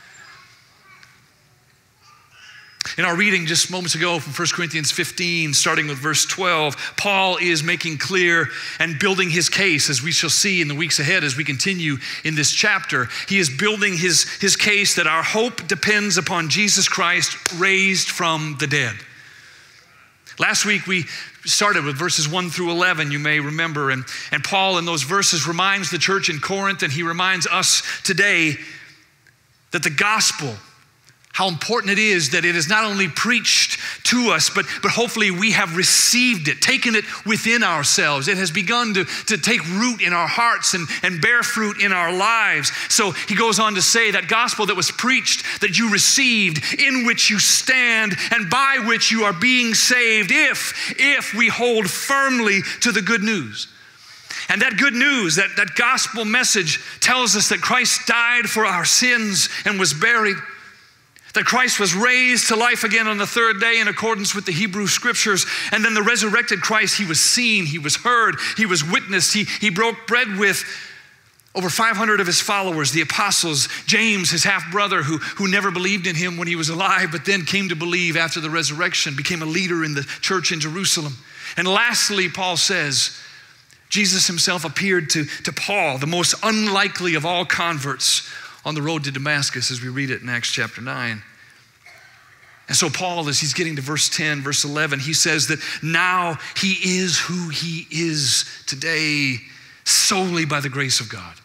In our reading just moments ago from 1 Corinthians 15, starting with verse 12, Paul is making clear and building his case, as we shall see in the weeks ahead as we continue in this chapter. He is building his case that our hope depends upon Jesus Christ raised from the dead. Last week we started with verses 1 through 11, you may remember, and Paul in those verses reminds the church in Corinth, and he reminds us today that the gospel how important it is that it is not only preached to us, but hopefully we have received it, taken it within ourselves. It has begun to take root in our hearts and bear fruit in our lives. So he goes on to say that gospel that was preached, that you received, in which you stand, and by which you are being saved, if we hold firmly to the good news. And that good news, that gospel message tells us that Christ died for our sins and was buried, that Christ was raised to life again on the third day in accordance with the Hebrew scriptures, and then the resurrected Christ, he was seen, he was heard, he was witnessed, he broke bread with over 500 of his followers, the apostles, James, his half-brother, who never believed in him when he was alive, but then came to believe after the resurrection, became a leader in the church in Jerusalem. And lastly, Paul says, Jesus himself appeared to Paul, the most unlikely of all converts, on the road to Damascus, as we read it in Acts chapter 9. And so Paul, as he's getting to verse 10, verse 11, he says that now he is who he is today solely by the grace of God.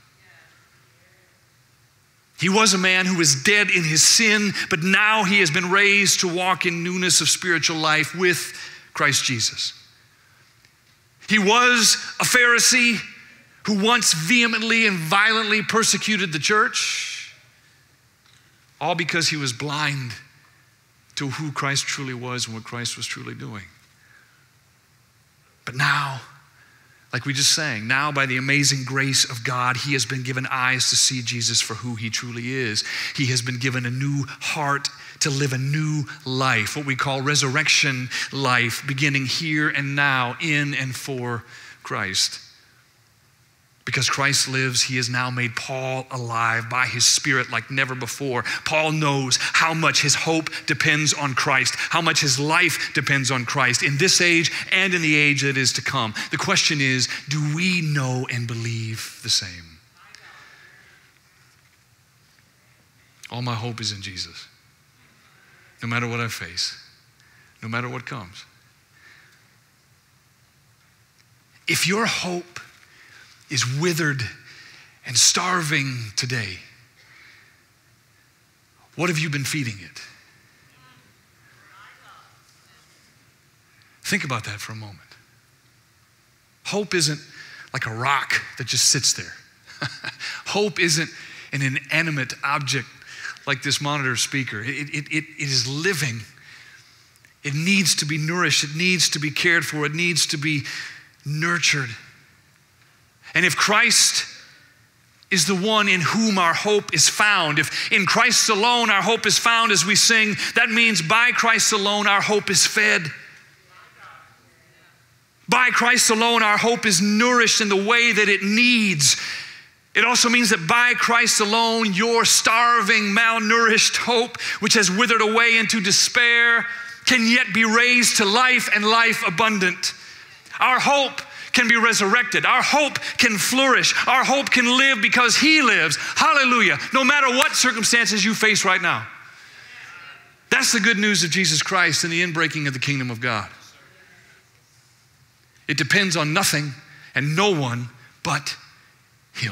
He was a man who was dead in his sin, but now he has been raised to walk in newness of spiritual life with Christ Jesus. He was a Pharisee who once vehemently and violently persecuted the church, all because he was blind to who Christ truly was and what Christ was truly doing. But now, like we just sang, now by the amazing grace of God, he has been given eyes to see Jesus for who he truly is. He has been given a new heart to live a new life, what we call resurrection life, beginning here and now in and for Christ. Because Christ lives, he has now made Paul alive by his Spirit like never before. Paul knows how much his hope depends on Christ, how much his life depends on Christ in this age and in the age that is to come. The question is, do we know and believe the same? All my hope is in Jesus. No matter what I face, no matter what comes. If your hope is withered and starving today, what have you been feeding it? Think about that for a moment. Hope isn't like a rock that just sits there. Hope isn't an inanimate object like this monitor speaker. It is living. It needs to be nourished. It needs to be cared for. It needs to be nurtured. And if Christ is the one in whom our hope is found, if in Christ alone our hope is found, as we sing, that means by Christ alone our hope is fed. By Christ alone our hope is nourished in the way that it needs. It also means that by Christ alone your starving, malnourished hope, which has withered away into despair, can yet be raised to life and life abundant. Our hope can be resurrected. Our hope can flourish. Our hope can live because he lives. Hallelujah. No matter what circumstances you face right now. That's the good news of Jesus Christ and the inbreaking of the kingdom of God. It depends on nothing and no one but him.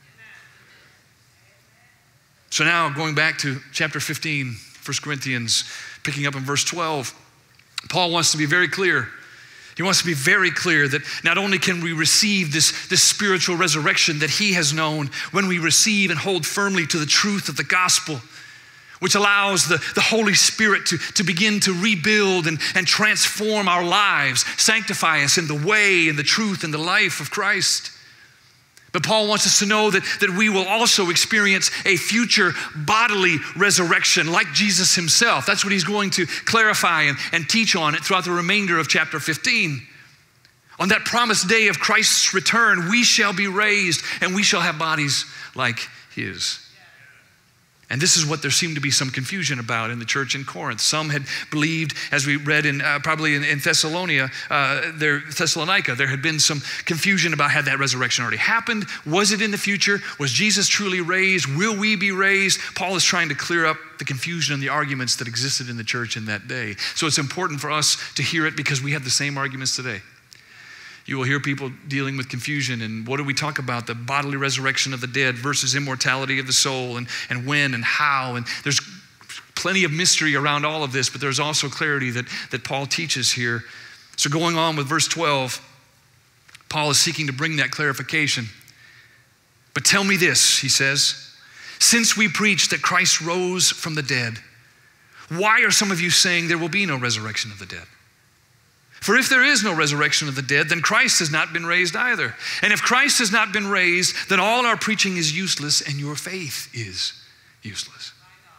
So now going back to chapter 15, 1 Corinthians, picking up in verse 12, Paul wants to be very clear. He wants to be very clear that not only can we receive this spiritual resurrection that he has known when we receive and hold firmly to the truth of the gospel, which allows the Holy Spirit to begin to rebuild and transform our lives, sanctify us in the way and the truth and the life of Christ. But Paul wants us to know that we will also experience a future bodily resurrection like Jesus himself. That's what he's going to clarify and teach on it throughout the remainder of chapter 15. On that promised day of Christ's return, we shall be raised and we shall have bodies like his. And this is what there seemed to be some confusion about in the church in Corinth. Some had believed, as we read in probably in Thessalonica, there had been some confusion about had that resurrection already happened? Was it in the future? Was Jesus truly raised? Will we be raised? Paul is trying to clear up the confusion and the arguments that existed in the church in that day. So it's important for us to hear it because we have the same arguments today. You will hear people dealing with confusion and what do we talk about? The bodily resurrection of the dead versus immortality of the soul and when and how. And there's plenty of mystery around all of this, but there's also clarity that Paul teaches here. So going on with verse 12, Paul is seeking to bring that clarification. But tell me this, he says, since we preach that Christ rose from the dead, why are some of you saying there will be no resurrection of the dead? For if there is no resurrection of the dead, then Christ has not been raised either. And if Christ has not been raised, then all our preaching is useless and your faith is useless.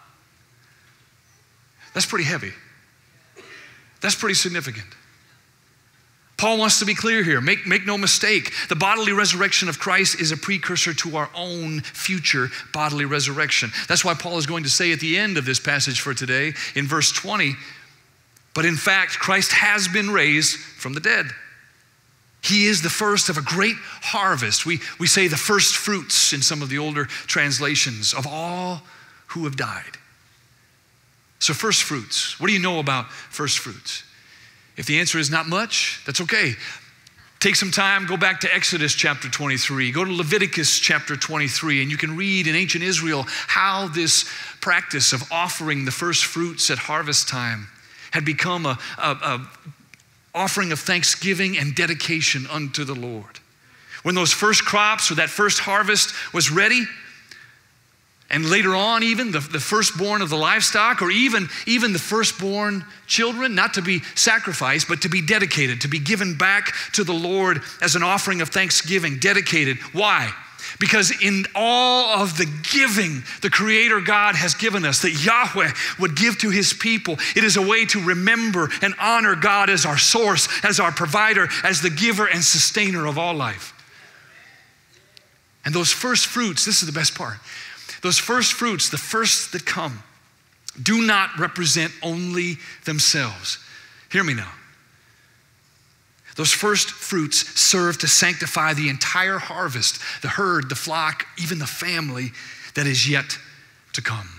That's pretty heavy. That's pretty significant. Paul wants to be clear here. Make no mistake. The bodily resurrection of Christ is a precursor to our own future bodily resurrection. That's why Paul is going to say at the end of this passage for today, in verse 20, but in fact, Christ has been raised from the dead. He is the first of a great harvest. We say the first fruits in some of the older translations of all who have died. So first fruits. What do you know about first fruits? If the answer is not much, that's okay. Take some time, go back to Exodus chapter 23, go to Leviticus chapter 23, and you can read in ancient Israel how this practice of offering the first fruits at harvest time had become a offering of thanksgiving and dedication unto the Lord. When those first crops or that first harvest was ready, and later on, even the firstborn of the livestock, or even the firstborn children, not to be sacrificed, but to be dedicated, to be given back to the Lord as an offering of thanksgiving, dedicated. Why? Because in all of the giving the Creator God has given us, that Yahweh would give to His people, it is a way to remember and honor God as our source, as our provider, as the giver and sustainer of all life. And those first fruits, this is the best part, those first fruits, the first that come, do not represent only themselves. Hear me now. Those first fruits serve to sanctify the entire harvest, the herd, the flock, even the family that is yet to come.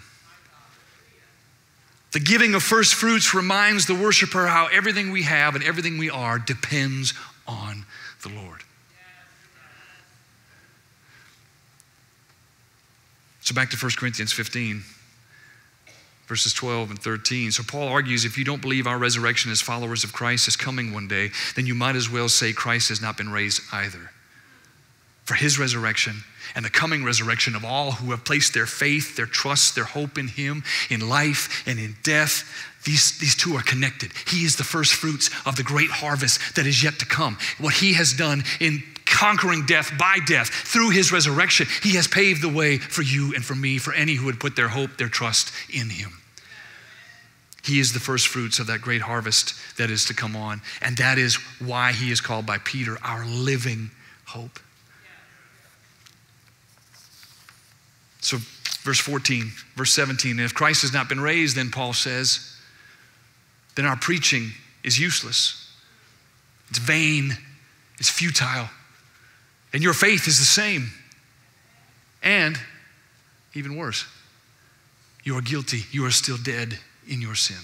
The giving of first fruits reminds the worshiper how everything we have and everything we are depends on the Lord. So back to 1 Corinthians 15, verses 12 and 13. So Paul argues, if you don't believe our resurrection as followers of Christ is coming one day, then you might as well say Christ has not been raised either. For his resurrection and the coming resurrection of all who have placed their faith, their trust, their hope in him, in life and in death, these two are connected. He is the first fruits of the great harvest that is yet to come. What he has done in conquering death by death through his resurrection, he has paved the way for you and for me, for any who would put their hope, their trust in him. He is the first fruits of that great harvest that is to come on. And that is why he is called by Peter our living hope. So verse 14, verse 17, and if Christ has not been raised, then Paul says, then our preaching is useless. It's vain. It's futile. And your faith is the same. And even worse, you are guilty. You are still dead in your sin.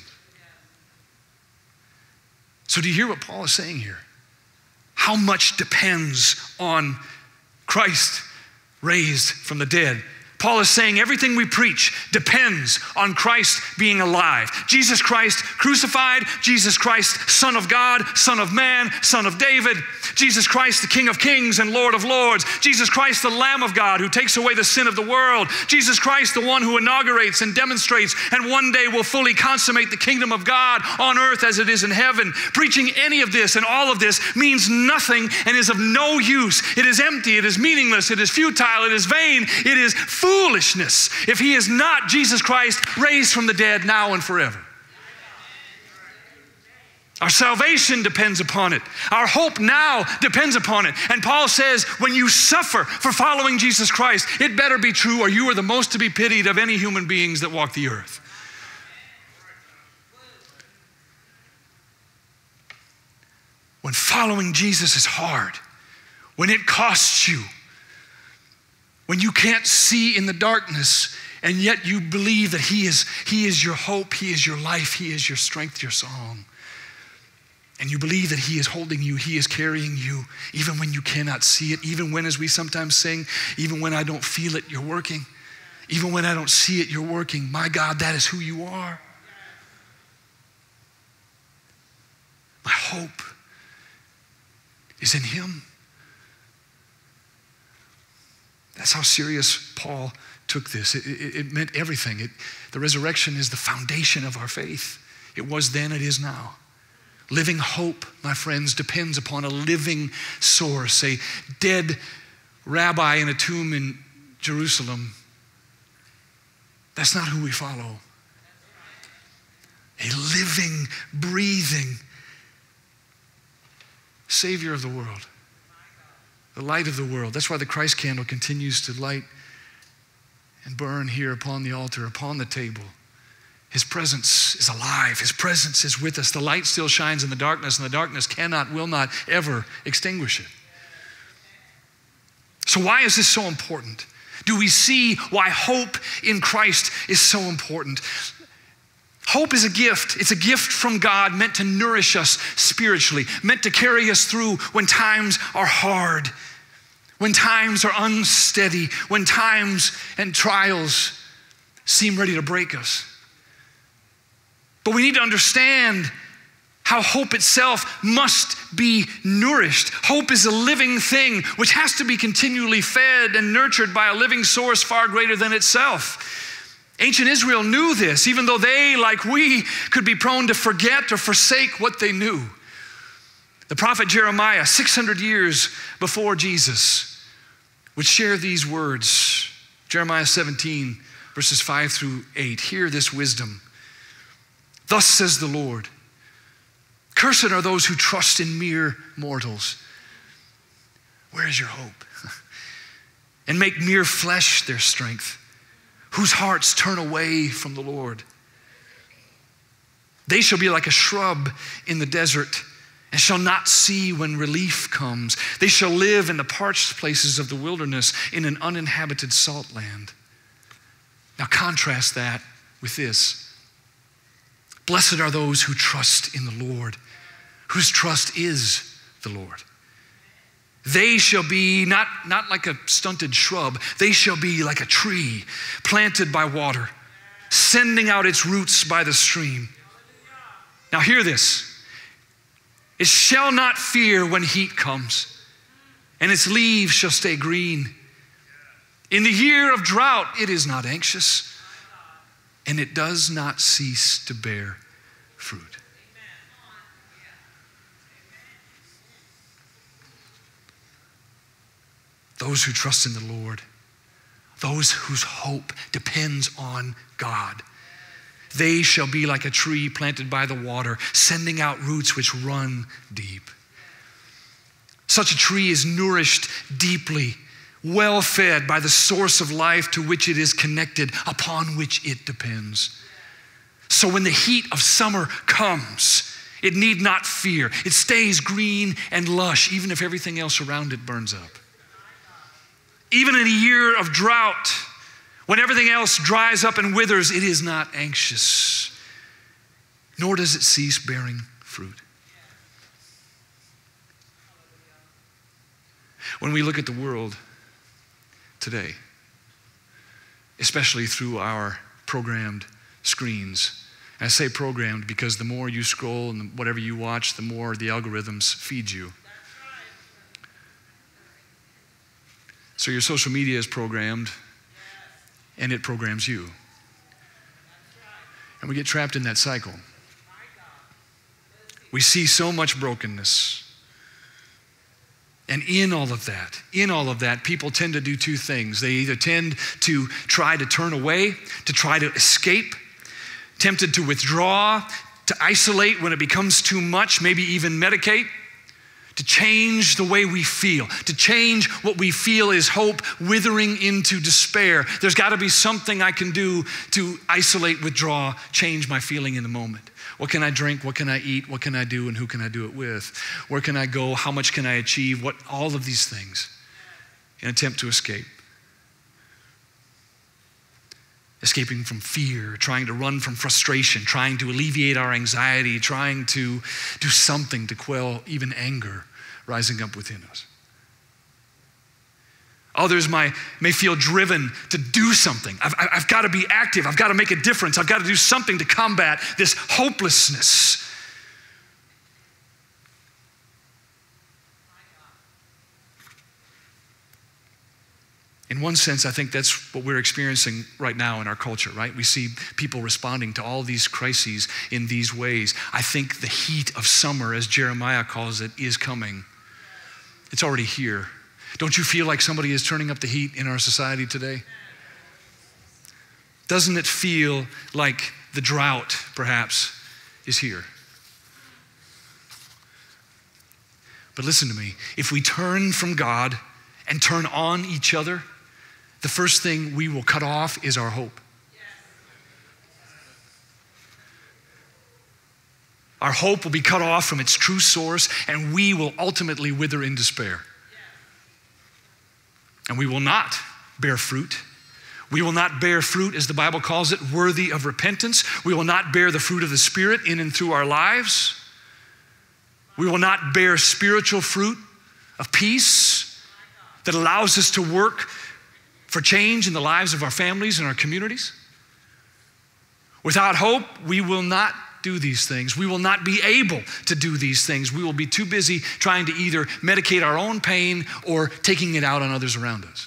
So do you hear what Paul is saying here? How much depends on Christ raised from the dead? Paul is saying everything we preach depends on Christ being alive. Jesus Christ crucified, Jesus Christ, Son of God, Son of Man, Son of David, Jesus Christ, the King of Kings and Lord of Lords, Jesus Christ, the Lamb of God who takes away the sin of the world, Jesus Christ, the one who inaugurates and demonstrates and one day will fully consummate the kingdom of God on earth as it is in heaven. Preaching any of this and all of this means nothing and is of no use. It is empty, it is meaningless, it is futile, it is vain, it is foolishness if he is not Jesus Christ raised from the dead now and forever. Our salvation depends upon it. Our hope now depends upon it. And Paul says, when you suffer for following Jesus Christ, it better be true or you are the most to be pitied of any human beings that walk the earth. When following Jesus is hard, when it costs you, when you can't see in the darkness, and yet you believe that He is your hope, He is your life, He is your strength, your song. And you believe that He is holding you, He is carrying you, even when you cannot see it, even when, as we sometimes sing, even when I don't feel it, you're working. Even when I don't see it, you're working. My God, that is who you are. My hope is in him. That's how serious Paul took this. It meant everything. The resurrection is the foundation of our faith. It was then, it is now. Living hope, my friends, depends upon a living source. A dead rabbi in a tomb in Jerusalem, that's not who we follow. A living, breathing Savior of the world, the light of the world. That's why the Christ candle continues to light and burn here upon the altar, upon the table. His presence is alive. His presence is with us. The light still shines in the darkness, and the darkness cannot, will not ever extinguish it. So why is this so important? Do we see why hope in Christ is so important? Hope is a gift. It's a gift from God meant to nourish us spiritually, meant to carry us through when times are hard, when times are unsteady, when times and trials seem ready to break us. But we need to understand how hope itself must be nourished. Hope is a living thing which has to be continually fed and nurtured by a living source far greater than itself. Ancient Israel knew this, even though they, like we, could be prone to forget or forsake what they knew. The prophet Jeremiah, 600 years before Jesus, would share these words. Jeremiah 17, verses 5 through 8. Hear this wisdom. Thus says the Lord, cursed are those who trust in mere mortals. Where is your hope? And make mere flesh their strength, whose hearts turn away from the Lord. They shall be like a shrub in the desert and shall not see when relief comes. They shall live in the parched places of the wilderness in an uninhabited salt land. Now contrast that with this. Blessed are those who trust in the Lord, whose trust is the Lord. They shall be not like a stunted shrub. They shall be like a tree planted by water, sending out its roots by the stream. Now hear this. It shall not fear when heat comes, and its leaves shall stay green. In the year of drought, it is not anxious, and it does not cease to bear fruit. Those who trust in the Lord, those whose hope depends on God, they shall be like a tree planted by the water, sending out roots which run deep. Such a tree is nourished deeply, well fed by the source of life to which it is connected, upon which it depends. So when the heat of summer comes, it need not fear. It stays green and lush, even if everything else around it burns up. Even in a year of drought, when everything else dries up and withers, it is not anxious, nor does it cease bearing fruit. When we look at the world today, especially through our programmed screens, and I say programmed because the more you scroll and whatever you watch, the more the algorithms feed you. So your social media is programmed, and it programs you. And we get trapped in that cycle. We see so much brokenness. And in all of that, people tend to do two things. They either tend to try to turn away, to try to escape, tempted to withdraw, to isolate when it becomes too much, maybe even medicate, to change the way we feel, to change what we feel is hope withering into despair. There's got to be something I can do to isolate, withdraw, change my feeling in the moment. What can I drink? What can I eat? What can I do? And who can I do it with? Where can I go? How much can I achieve? All of these things in an attempt to escape. Escaping from fear, trying to run from frustration, trying to alleviate our anxiety, trying to do something to quell even anger rising up within us. Others may feel driven to do something. I've got to be active. I've got to make a difference. I've got to do something to combat this hopelessness. In one sense, I think that's what we're experiencing right now in our culture, right? We see people responding to all these crises in these ways. I think the heat of summer, as Jeremiah calls it, is coming. It's already here. Don't you feel like somebody is turning up the heat in our society today? Doesn't it feel like the drought, perhaps, is here? But listen to me. If we turn from God and turn on each other, the first thing we will cut off is our hope. Our hope will be cut off from its true source, and we will ultimately wither in despair. And we will not bear fruit. We will not bear fruit, as the Bible calls it, worthy of repentance. We will not bear the fruit of the Spirit in and through our lives. We will not bear spiritual fruit of peace that allows us to work for change in the lives of our families and our communities. Without hope, we will not do these things. We will not be able to do these things. We will be too busy trying to either medicate our own pain or taking it out on others around us.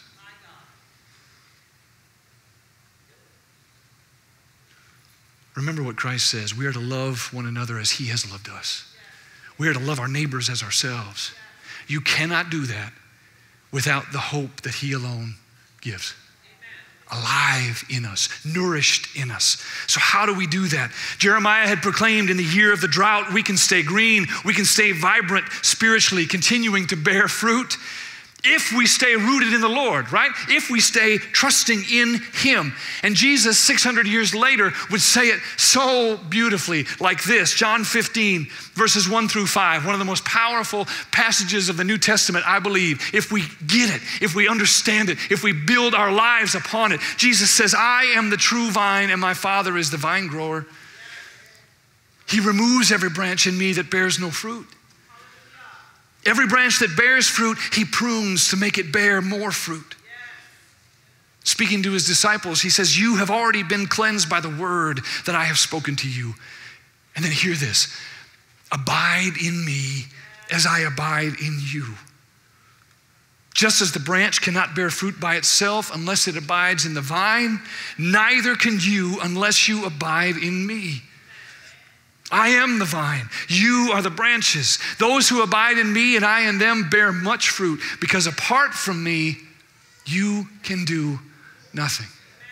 Remember what Christ says. We are to love one another as he has loved us. We are to love our neighbors as ourselves. You cannot do that without the hope that he alone gives. Alive in us, nourished in us. So how do we do that? Jeremiah had proclaimed in the year of the drought, we can stay green, we can stay vibrant spiritually, continuing to bear fruit if we stay rooted in the Lord, right? If we stay trusting in him. And Jesus, 600 years later, would say it so beautifully like this, John 15, verses 1 through 5, one of the most powerful passages of the New Testament, I believe. If we get it, if we understand it, if we build our lives upon it, Jesus says, I am the true vine and my Father is the vine grower. He removes every branch in me that bears no fruit. Every branch that bears fruit, he prunes to make it bear more fruit. Speaking to his disciples, he says, you have already been cleansed by the word that I have spoken to you. And then hear this, abide in me as I abide in you. Just as the branch cannot bear fruit by itself unless it abides in the vine, neither can you unless you abide in me. I am the vine, you are the branches. Those who abide in me and I in them bear much fruit, because apart from me, you can do nothing.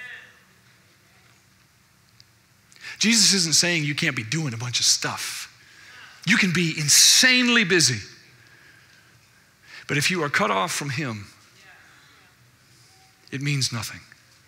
Jesus isn't saying you can't be doing a bunch of stuff. You can be insanely busy. But if you are cut off from him, it means nothing.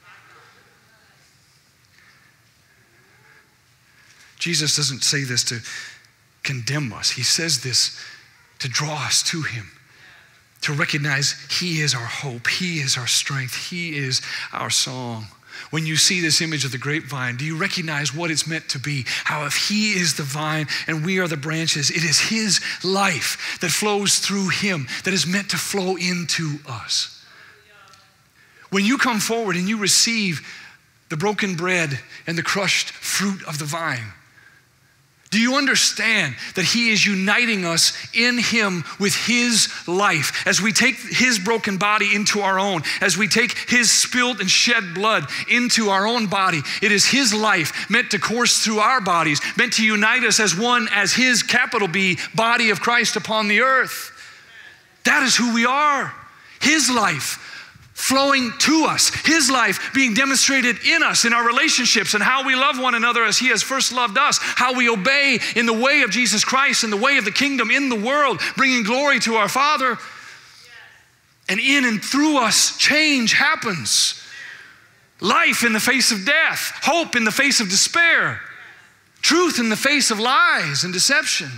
Jesus doesn't say this to condemn us. He says this to draw us to him, to recognize he is our hope, he is our strength, he is our song. When you see this image of the grapevine, do you recognize what it's meant to be? How if he is the vine and we are the branches, it is his life that flows through him that is meant to flow into us. When you come forward and you receive the broken bread and the crushed fruit of the vine, do you understand that he is uniting us in him with his life? As we take his broken body into our own, as we take his spilled and shed blood into our own body, it is his life meant to course through our bodies, meant to unite us as one, as his, capital B, body of Christ upon the earth. That is who we are. His life flowing to us, his life being demonstrated in us, in our relationships, and how we love one another as he has first loved us, how we obey in the way of Jesus Christ, in the way of the kingdom in the world, bringing glory to our Father. And in and through us, change happens. Life in the face of death, hope in the face of despair, truth in the face of lies and deception.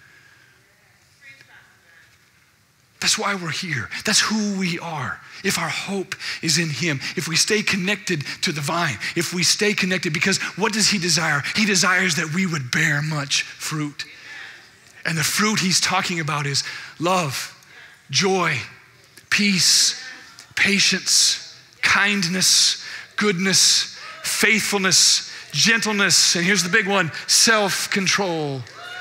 That's why we're here. That's who we are. If our hope is in him, if we stay connected to the vine, if we stay connected, because what does he desire? He desires that we would bear much fruit. And the fruit he's talking about is love, joy, peace, patience, kindness, goodness, faithfulness, gentleness, and here's the big one, self-control.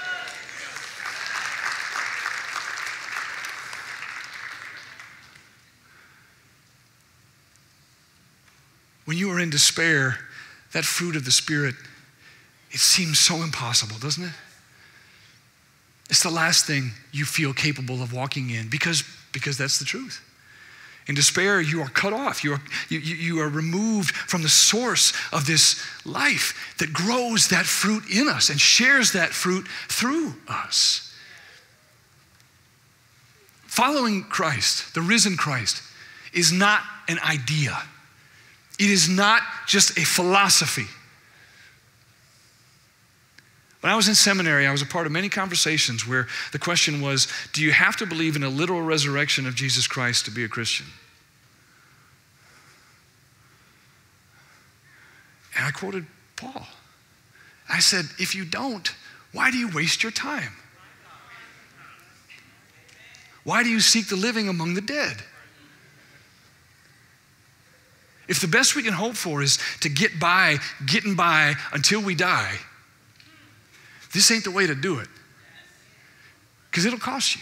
When you are in despair, that fruit of the Spirit, it seems so impossible, doesn't it? It's the last thing you feel capable of walking in because that's the truth. In despair, you are cut off. You are removed from the source of this life that grows that fruit in us and shares that fruit through us. Following Christ, the risen Christ, is not an idea. It is not just a philosophy. When I was in seminary, I was a part of many conversations where the question was, do you have to believe in a literal resurrection of Jesus Christ to be a Christian? And I quoted Paul. I said, if you don't, why do you waste your time? Why do you seek the living among the dead? If the best we can hope for is to getting by until we die, this ain't the way to do it. Because it'll cost you.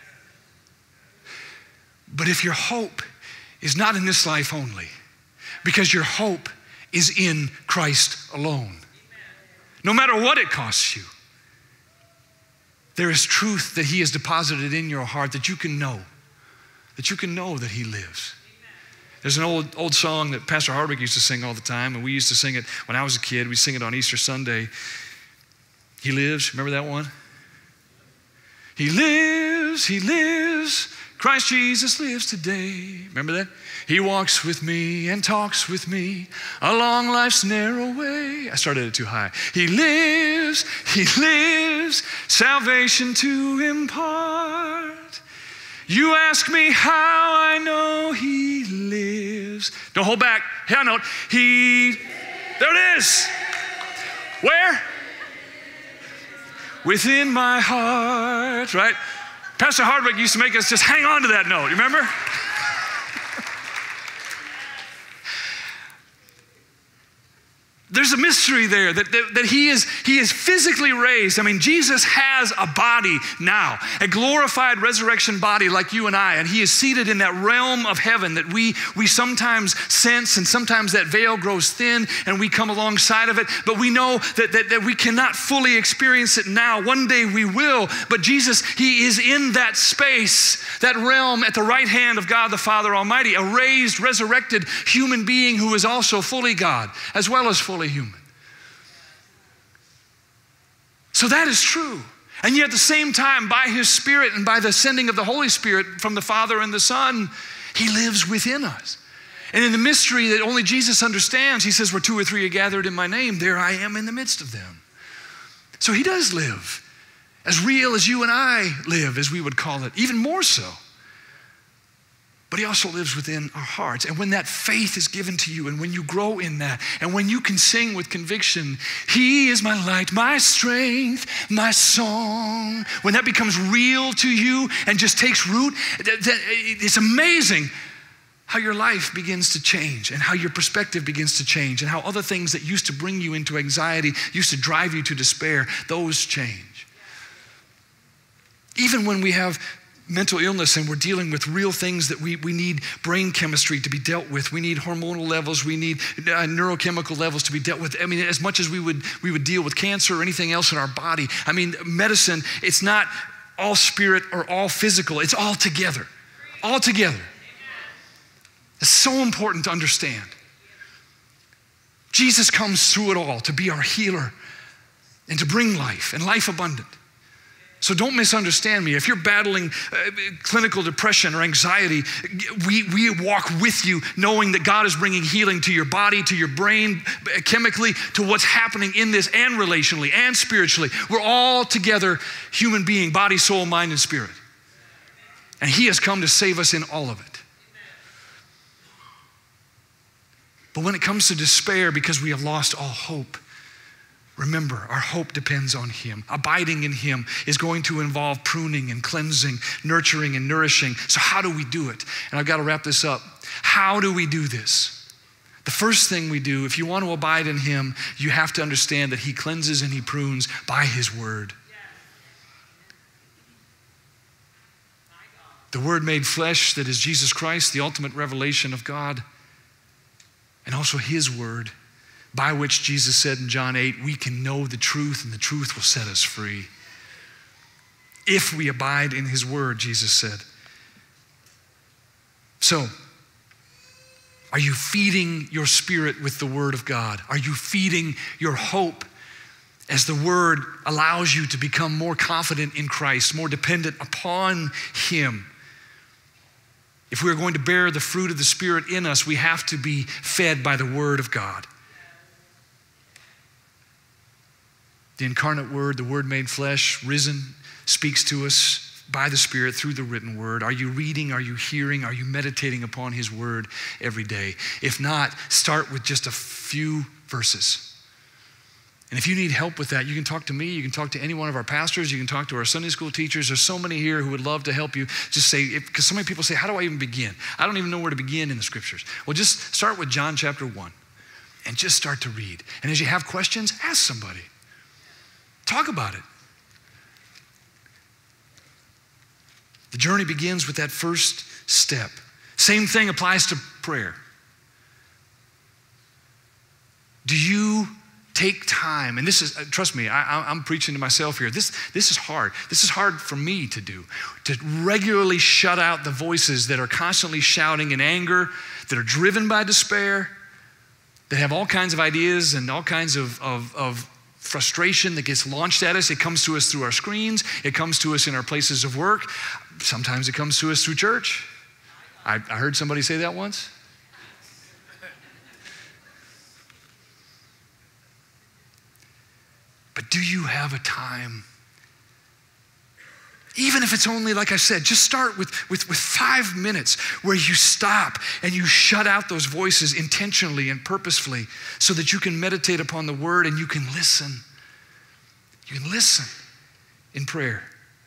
But if your hope is not in this life only, because your hope is in Christ alone, no matter what it costs you, there is truth that He has deposited in your heart that you can know that He lives. There's an old song that Pastor Hardwick used to sing all the time, and we used to sing it when I was a kid. We sing it on Easter Sunday. He lives, remember that one? He lives, Christ Jesus lives today. Remember that? He walks with me and talks with me along life's narrow way. I started it too high. He lives, salvation to impart. You ask me how I know He lives. Don't hold back. Hell no. There it is. Where? Within my heart, right? Pastor Hardwick used to make us just hang on to that note, you remember? There's a mystery there that he is physically raised. I mean, Jesus has a body now, a glorified resurrection body like you and I, and He is seated in that realm of heaven that we sometimes sense, and sometimes that veil grows thin and we come alongside of it, but we know that we cannot fully experience it now. One day we will, but Jesus, He is in that space, that realm at the right hand of God the Father Almighty, a raised, resurrected human being who is also fully God as well as fully human. So that is true. And yet at the same time, by His Spirit and by the sending of the Holy Spirit from the Father and the Son, He lives within us. And in the mystery that only Jesus understands, He says, where two or three are gathered in my name, there I am in the midst of them. So He does live, as real as you and I live, as we would call it, even more so. But He also lives within our hearts. And when that faith is given to you, and when you grow in that, and when you can sing with conviction, He is my light, my strength, my song, when that becomes real to you and just takes root, it's amazing how your life begins to change and how your perspective begins to change and how other things that used to bring you into anxiety, used to drive you to despair, those change. Even when we have mental illness and we're dealing with real things that we need brain chemistry to be dealt with. We need hormonal levels. We need neurochemical levels to be dealt with. I mean, as much as we would deal with cancer or anything else in our body. I mean, medicine, it's not all spirit or all physical. It's all together. All together. It's so important to understand. Jesus comes through it all to be our healer and to bring life and life abundant. So don't misunderstand me. If you're battling clinical depression or anxiety, we walk with you knowing that God is bringing healing to your body, to your brain, chemically, to what's happening in this, and relationally and spiritually. We're all together human being, body, soul, mind, and spirit. And He has come to save us in all of it. But when it comes to despair because we have lost all hope, Remember, our hope depends on him. Abiding in him is going to involve pruning and cleansing, nurturing and nourishing. So how do we do it? And I've got to wrap this up. How do we do this? The first thing we do, if you want to abide in him, you have to understand that he cleanses and he prunes by his word. The word made flesh, that is Jesus Christ, the ultimate revelation of God, and also his word, by which Jesus said in John 8, we can know the truth and the truth will set us free. If we abide in his word, Jesus said. So, are you feeding your spirit with the word of God? Are you feeding your hope as the word allows you to become more confident in Christ, more dependent upon him? If we are going to bear the fruit of the Spirit in us, we have to be fed by the word of God. The incarnate word, the word made flesh, risen, speaks to us by the Spirit through the written word. Are you reading? Are you hearing? Are you meditating upon his word every day? If not, start with just a few verses. And if you need help with that, you can talk to me, you can talk to any one of our pastors, you can talk to our Sunday school teachers. There's so many here who would love to help you. Just say, because so many people say, how do I even begin? I don't even know where to begin in the scriptures. Well, just start with John chapter 1 and just start to read. And as you have questions, ask somebody. Talk about it. The journey begins with that first step. Same thing applies to prayer. Do you take time? And this is, trust me, I'm preaching to myself here. This is hard. This is hard for me to do, to regularly shut out the voices that are constantly shouting in anger, that are driven by despair, that have all kinds of ideas and all kinds of frustration that gets launched at us. It comes to us through our screens. It comes to us in our places of work. Sometimes it comes to us through church. I heard somebody say that once. But do you have a time? Even if it's only, like I said, just start with 5 minutes where you stop and you shut out those voices intentionally and purposefully so that you can meditate upon the word and you can listen. You can listen in prayer.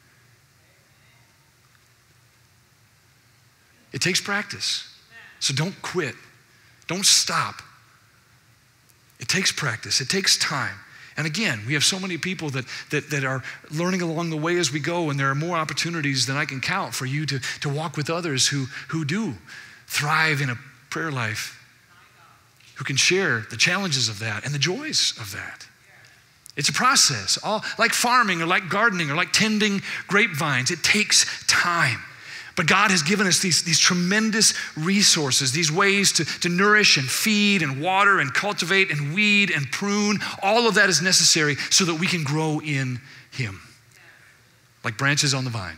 It takes practice. So don't quit. Don't stop. It takes practice. It takes time. And again, we have so many people that are learning along the way as we go, and there are more opportunities than I can count for you to walk with others who do thrive in a prayer life, who can share the challenges of that and the joys of that. It's a process, all like farming or like gardening or like tending grapevines. It takes time. But God has given us these tremendous resources, these ways to nourish and feed and water and cultivate and weed and prune. All of that is necessary so that we can grow in him, like branches on the vine.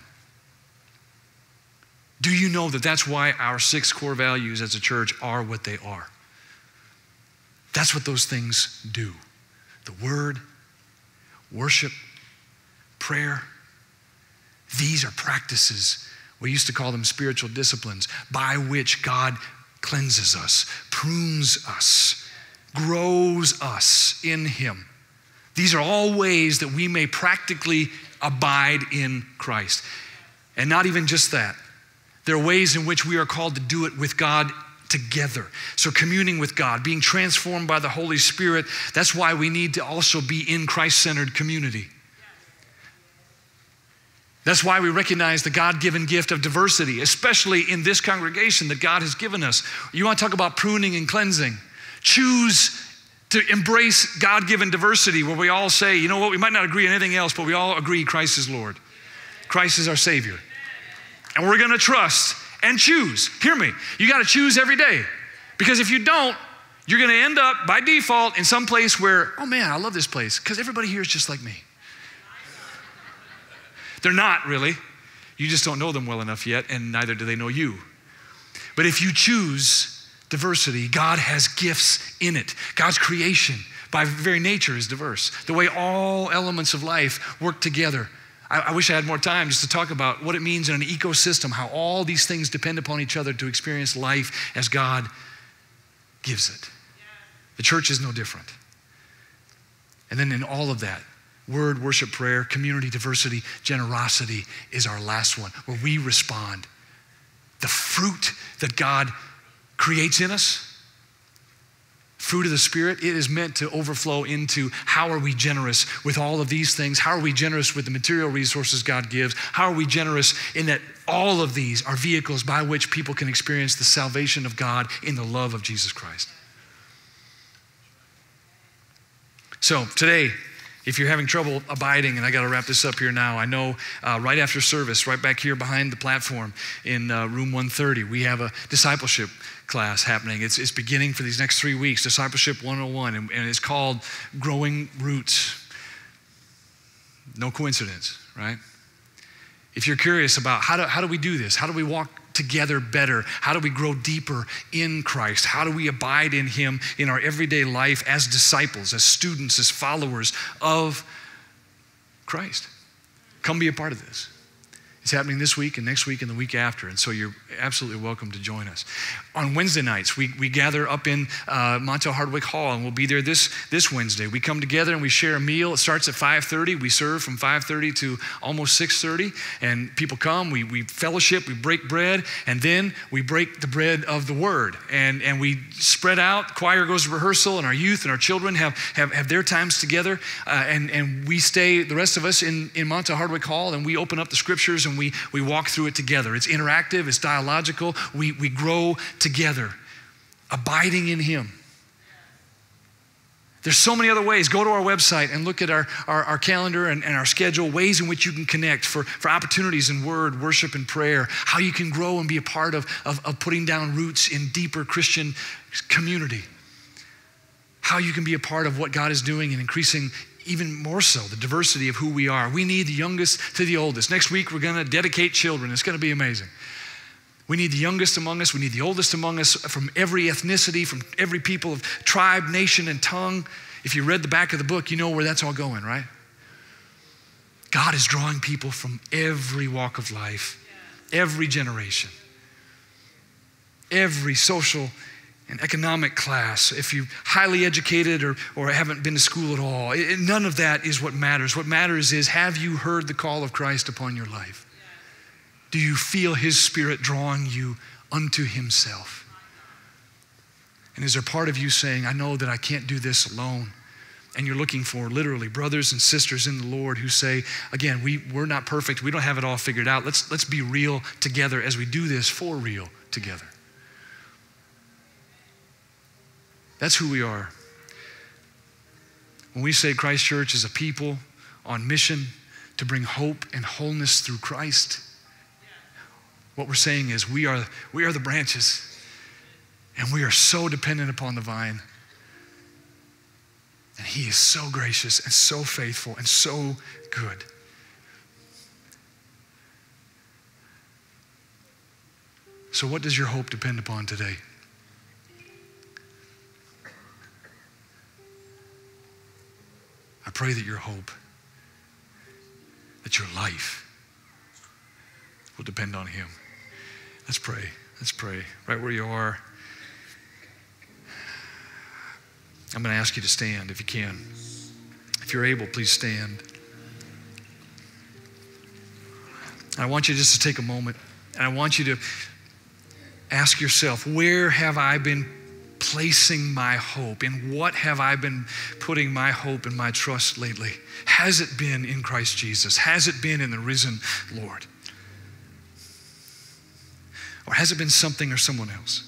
Do you know that that's why our 6 core values as a church are what they are? That's what those things do. The word, worship, prayer. These are practices. We used to call them spiritual disciplines by which God cleanses us, prunes us, grows us in him. These are all ways that we may practically abide in Christ. And not even just that. There are ways in which we are called to do it with God together. So communing with God, being transformed by the Holy Spirit, that's why we need to also be in Christ-centered community. That's why we recognize the God-given gift of diversity, especially in this congregation that God has given us. You want to talk about pruning and cleansing? Choose to embrace God-given diversity where we all say, you know what, we might not agree on anything else, but we all agree Christ is Lord. Christ is our Savior. And we're going to trust and choose. Hear me. You got to choose every day. Because if you don't, you're going to end up by default in some place where, oh man, I love this place because everybody here is just like me. They're not really. You just don't know them well enough yet, and neither do they know you. But if you choose diversity, God has gifts in it. God's creation, by very nature, is diverse. The way all elements of life work together. I wish I had more time just to talk about what it means in an ecosystem, how all these things depend upon each other to experience life as God gives it. The church is no different. And then in all of that, word, worship, prayer, community, diversity, generosity is our last one, where we respond. The fruit that God creates in us, fruit of the Spirit, it is meant to overflow into how are we generous with all of these things? How are we generous with the material resources God gives? How are we generous in that all of these are vehicles by which people can experience the salvation of God in the love of Jesus Christ? So today, if you're having trouble abiding, and I got to wrap this up here now, I know right after service, right back here behind the platform in room 130, we have a discipleship class happening. It's beginning for these next 3 weeks, Discipleship 101, and it's called Growing Roots. No coincidence, right? If you're curious about how do we do this? How do we walk together better? How do we grow deeper in Christ? How do we abide in Him in our everyday life as disciples, as students, as followers of Christ? Come be a part of this. It's happening this week and next week and the week after, and so you're absolutely welcome to join us. On Wednesday nights, we gather up in Montel Hardwick Hall, and we'll be there this Wednesday. We come together and we share a meal. It starts at 5:30. We serve from 5:30 to almost 6:30, and people come, we fellowship, we break bread, and then we break the bread of the Word, and we spread out. Choir goes to rehearsal, and our youth and our children have their times together, and we stay, the rest of us, in Montel Hardwick Hall, and we open up the Scriptures, and we walk through it together. It's interactive, it's dialogical. We grow together, abiding in Him. There's so many other ways. Go to our website and look at our calendar and our schedule, ways in which you can connect for opportunities in word, worship, and prayer, how you can grow and be a part of putting down roots in deeper Christian community, how you can be a part of what God is doing and increasing even more so the diversity of who we are. We need the youngest to the oldest. Next week, we're going to dedicate children. It's going to be amazing. We need the youngest among us. We need the oldest among us, from every ethnicity, from every people of tribe, nation, and tongue. If you read the back of the book, you know where that's all going, right? God is drawing people from every walk of life, every generation, every social and economic class. If you're highly educated or haven't been to school at all, none of that is what matters. What matters is, have you heard the call of Christ upon your life? Do you feel His Spirit drawing you unto Himself? And is there part of you saying, I know that I can't do this alone? And you're looking for literally brothers and sisters in the Lord who say, again, we're not perfect. We don't have it all figured out. Let's be real together as we do this for real together. That's who we are. When we say Christ Church is a people on mission to bring hope and wholeness through Christ, what we're saying is we are the branches, and we are so dependent upon the vine. And He is so gracious and so faithful and so good. So what does your hope depend upon today? I pray that your hope, that your life will depend on Him. Let's pray. Let's pray. Right where you are. I'm going to ask you to stand if you can. If you're able, please stand. I want you just to take a moment, and I want you to ask yourself, where have I been placing my hope? In what have I been putting my hope and my trust lately? Has it been in Christ Jesus? Has it been in the risen Lord? Or has it been something or someone else?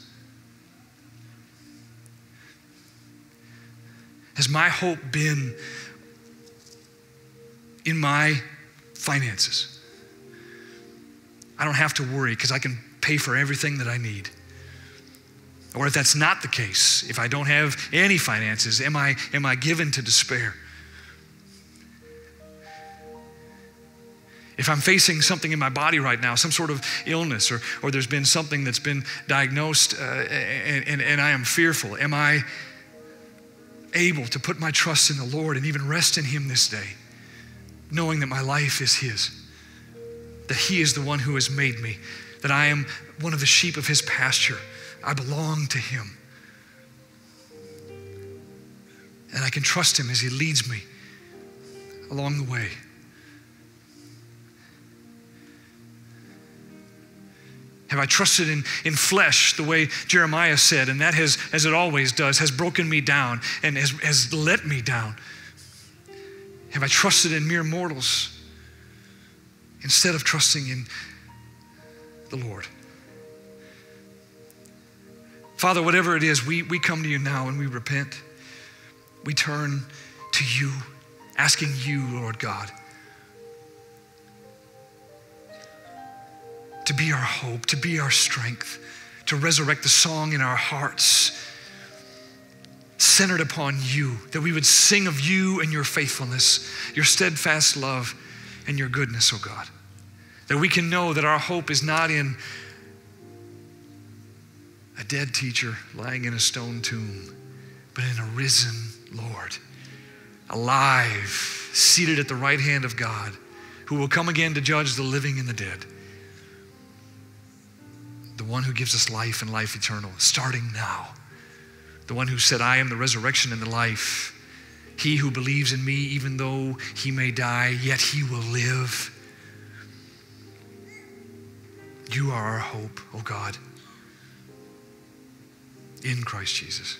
Has my hope been in my finances? I don't have to worry because I can pay for everything that I need. Or if that's not the case, if I don't have any finances, am I given to despair? If I'm facing something in my body right now, some sort of illness, or there's been something that's been diagnosed and I am fearful, am I able to put my trust in the Lord and even rest in Him this day, knowing that my life is His, that He is the one who has made me, that I am one of the sheep of His pasture, I belong to Him, and I can trust Him as He leads me along the way? Have I trusted in flesh the way Jeremiah said, and that has, as it always does, has broken me down and has let me down? Have I trusted in mere mortals instead of trusting in the Lord? Father, whatever it is, we come to you now and we repent. We turn to you, asking you, Lord God, to be our hope, to be our strength, to resurrect the song in our hearts, centered upon you, that we would sing of you and your faithfulness, your steadfast love and your goodness, oh God. That we can know that our hope is not in a dead teacher lying in a stone tomb, but in a risen Lord, alive, seated at the right hand of God, who will come again to judge the living and the dead. The one who gives us life and life eternal, starting now. The one who said, I am the resurrection and the life. He who believes in me, even though he may die, yet he will live. You are our hope, oh God, in Christ Jesus.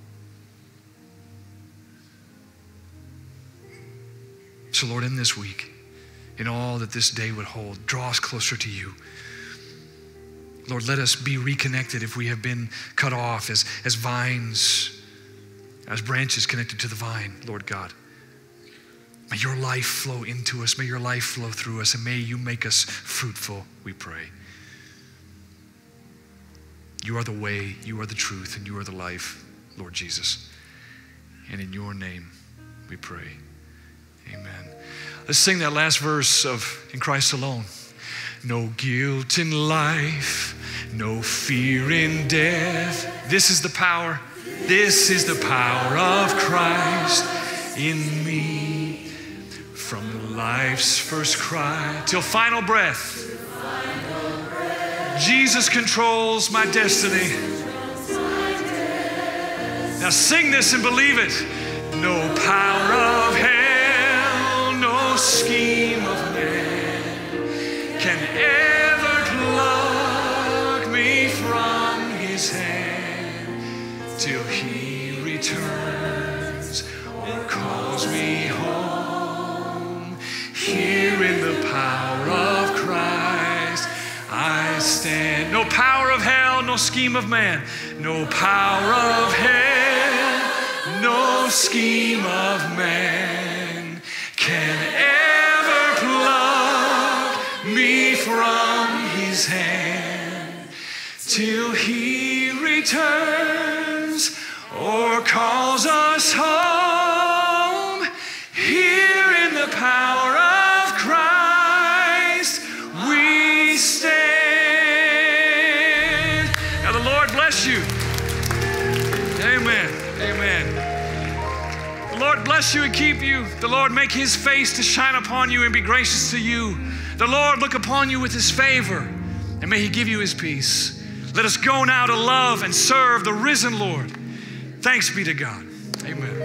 So Lord, in this week, in all that this day would hold, draw us closer to you. Lord, let us be reconnected if we have been cut off as vines, as branches connected to the vine, Lord God. May your life flow into us. May your life flow through us. And may you make us fruitful, we pray. You are the way, you are the truth, and you are the life, Lord Jesus. And in your name we pray. Amen. Let's sing that last verse of In Christ Alone. No guilt in life, no fear in death. This is the power. This is the power of Christ in me. From life's first cry till final breath, Jesus controls my destiny. Now sing this and believe it. No power of hell, no scheme of man can ever pluck me from his hand till he returns or calls me home. Here in the power of Christ I stand. No power of hell, no scheme of man. No power of hell, no scheme of man can ever pluck me from his hand till he returns or calls us home. Here in the power of Christ we stand. Now the Lord bless you. Amen. Amen. The Lord bless you and keep you. The Lord make his face to shine upon you and be gracious to you. The Lord look upon you with his favor, and may he give you his peace. Let us go now to love and serve the risen Lord. Thanks be to God. Amen.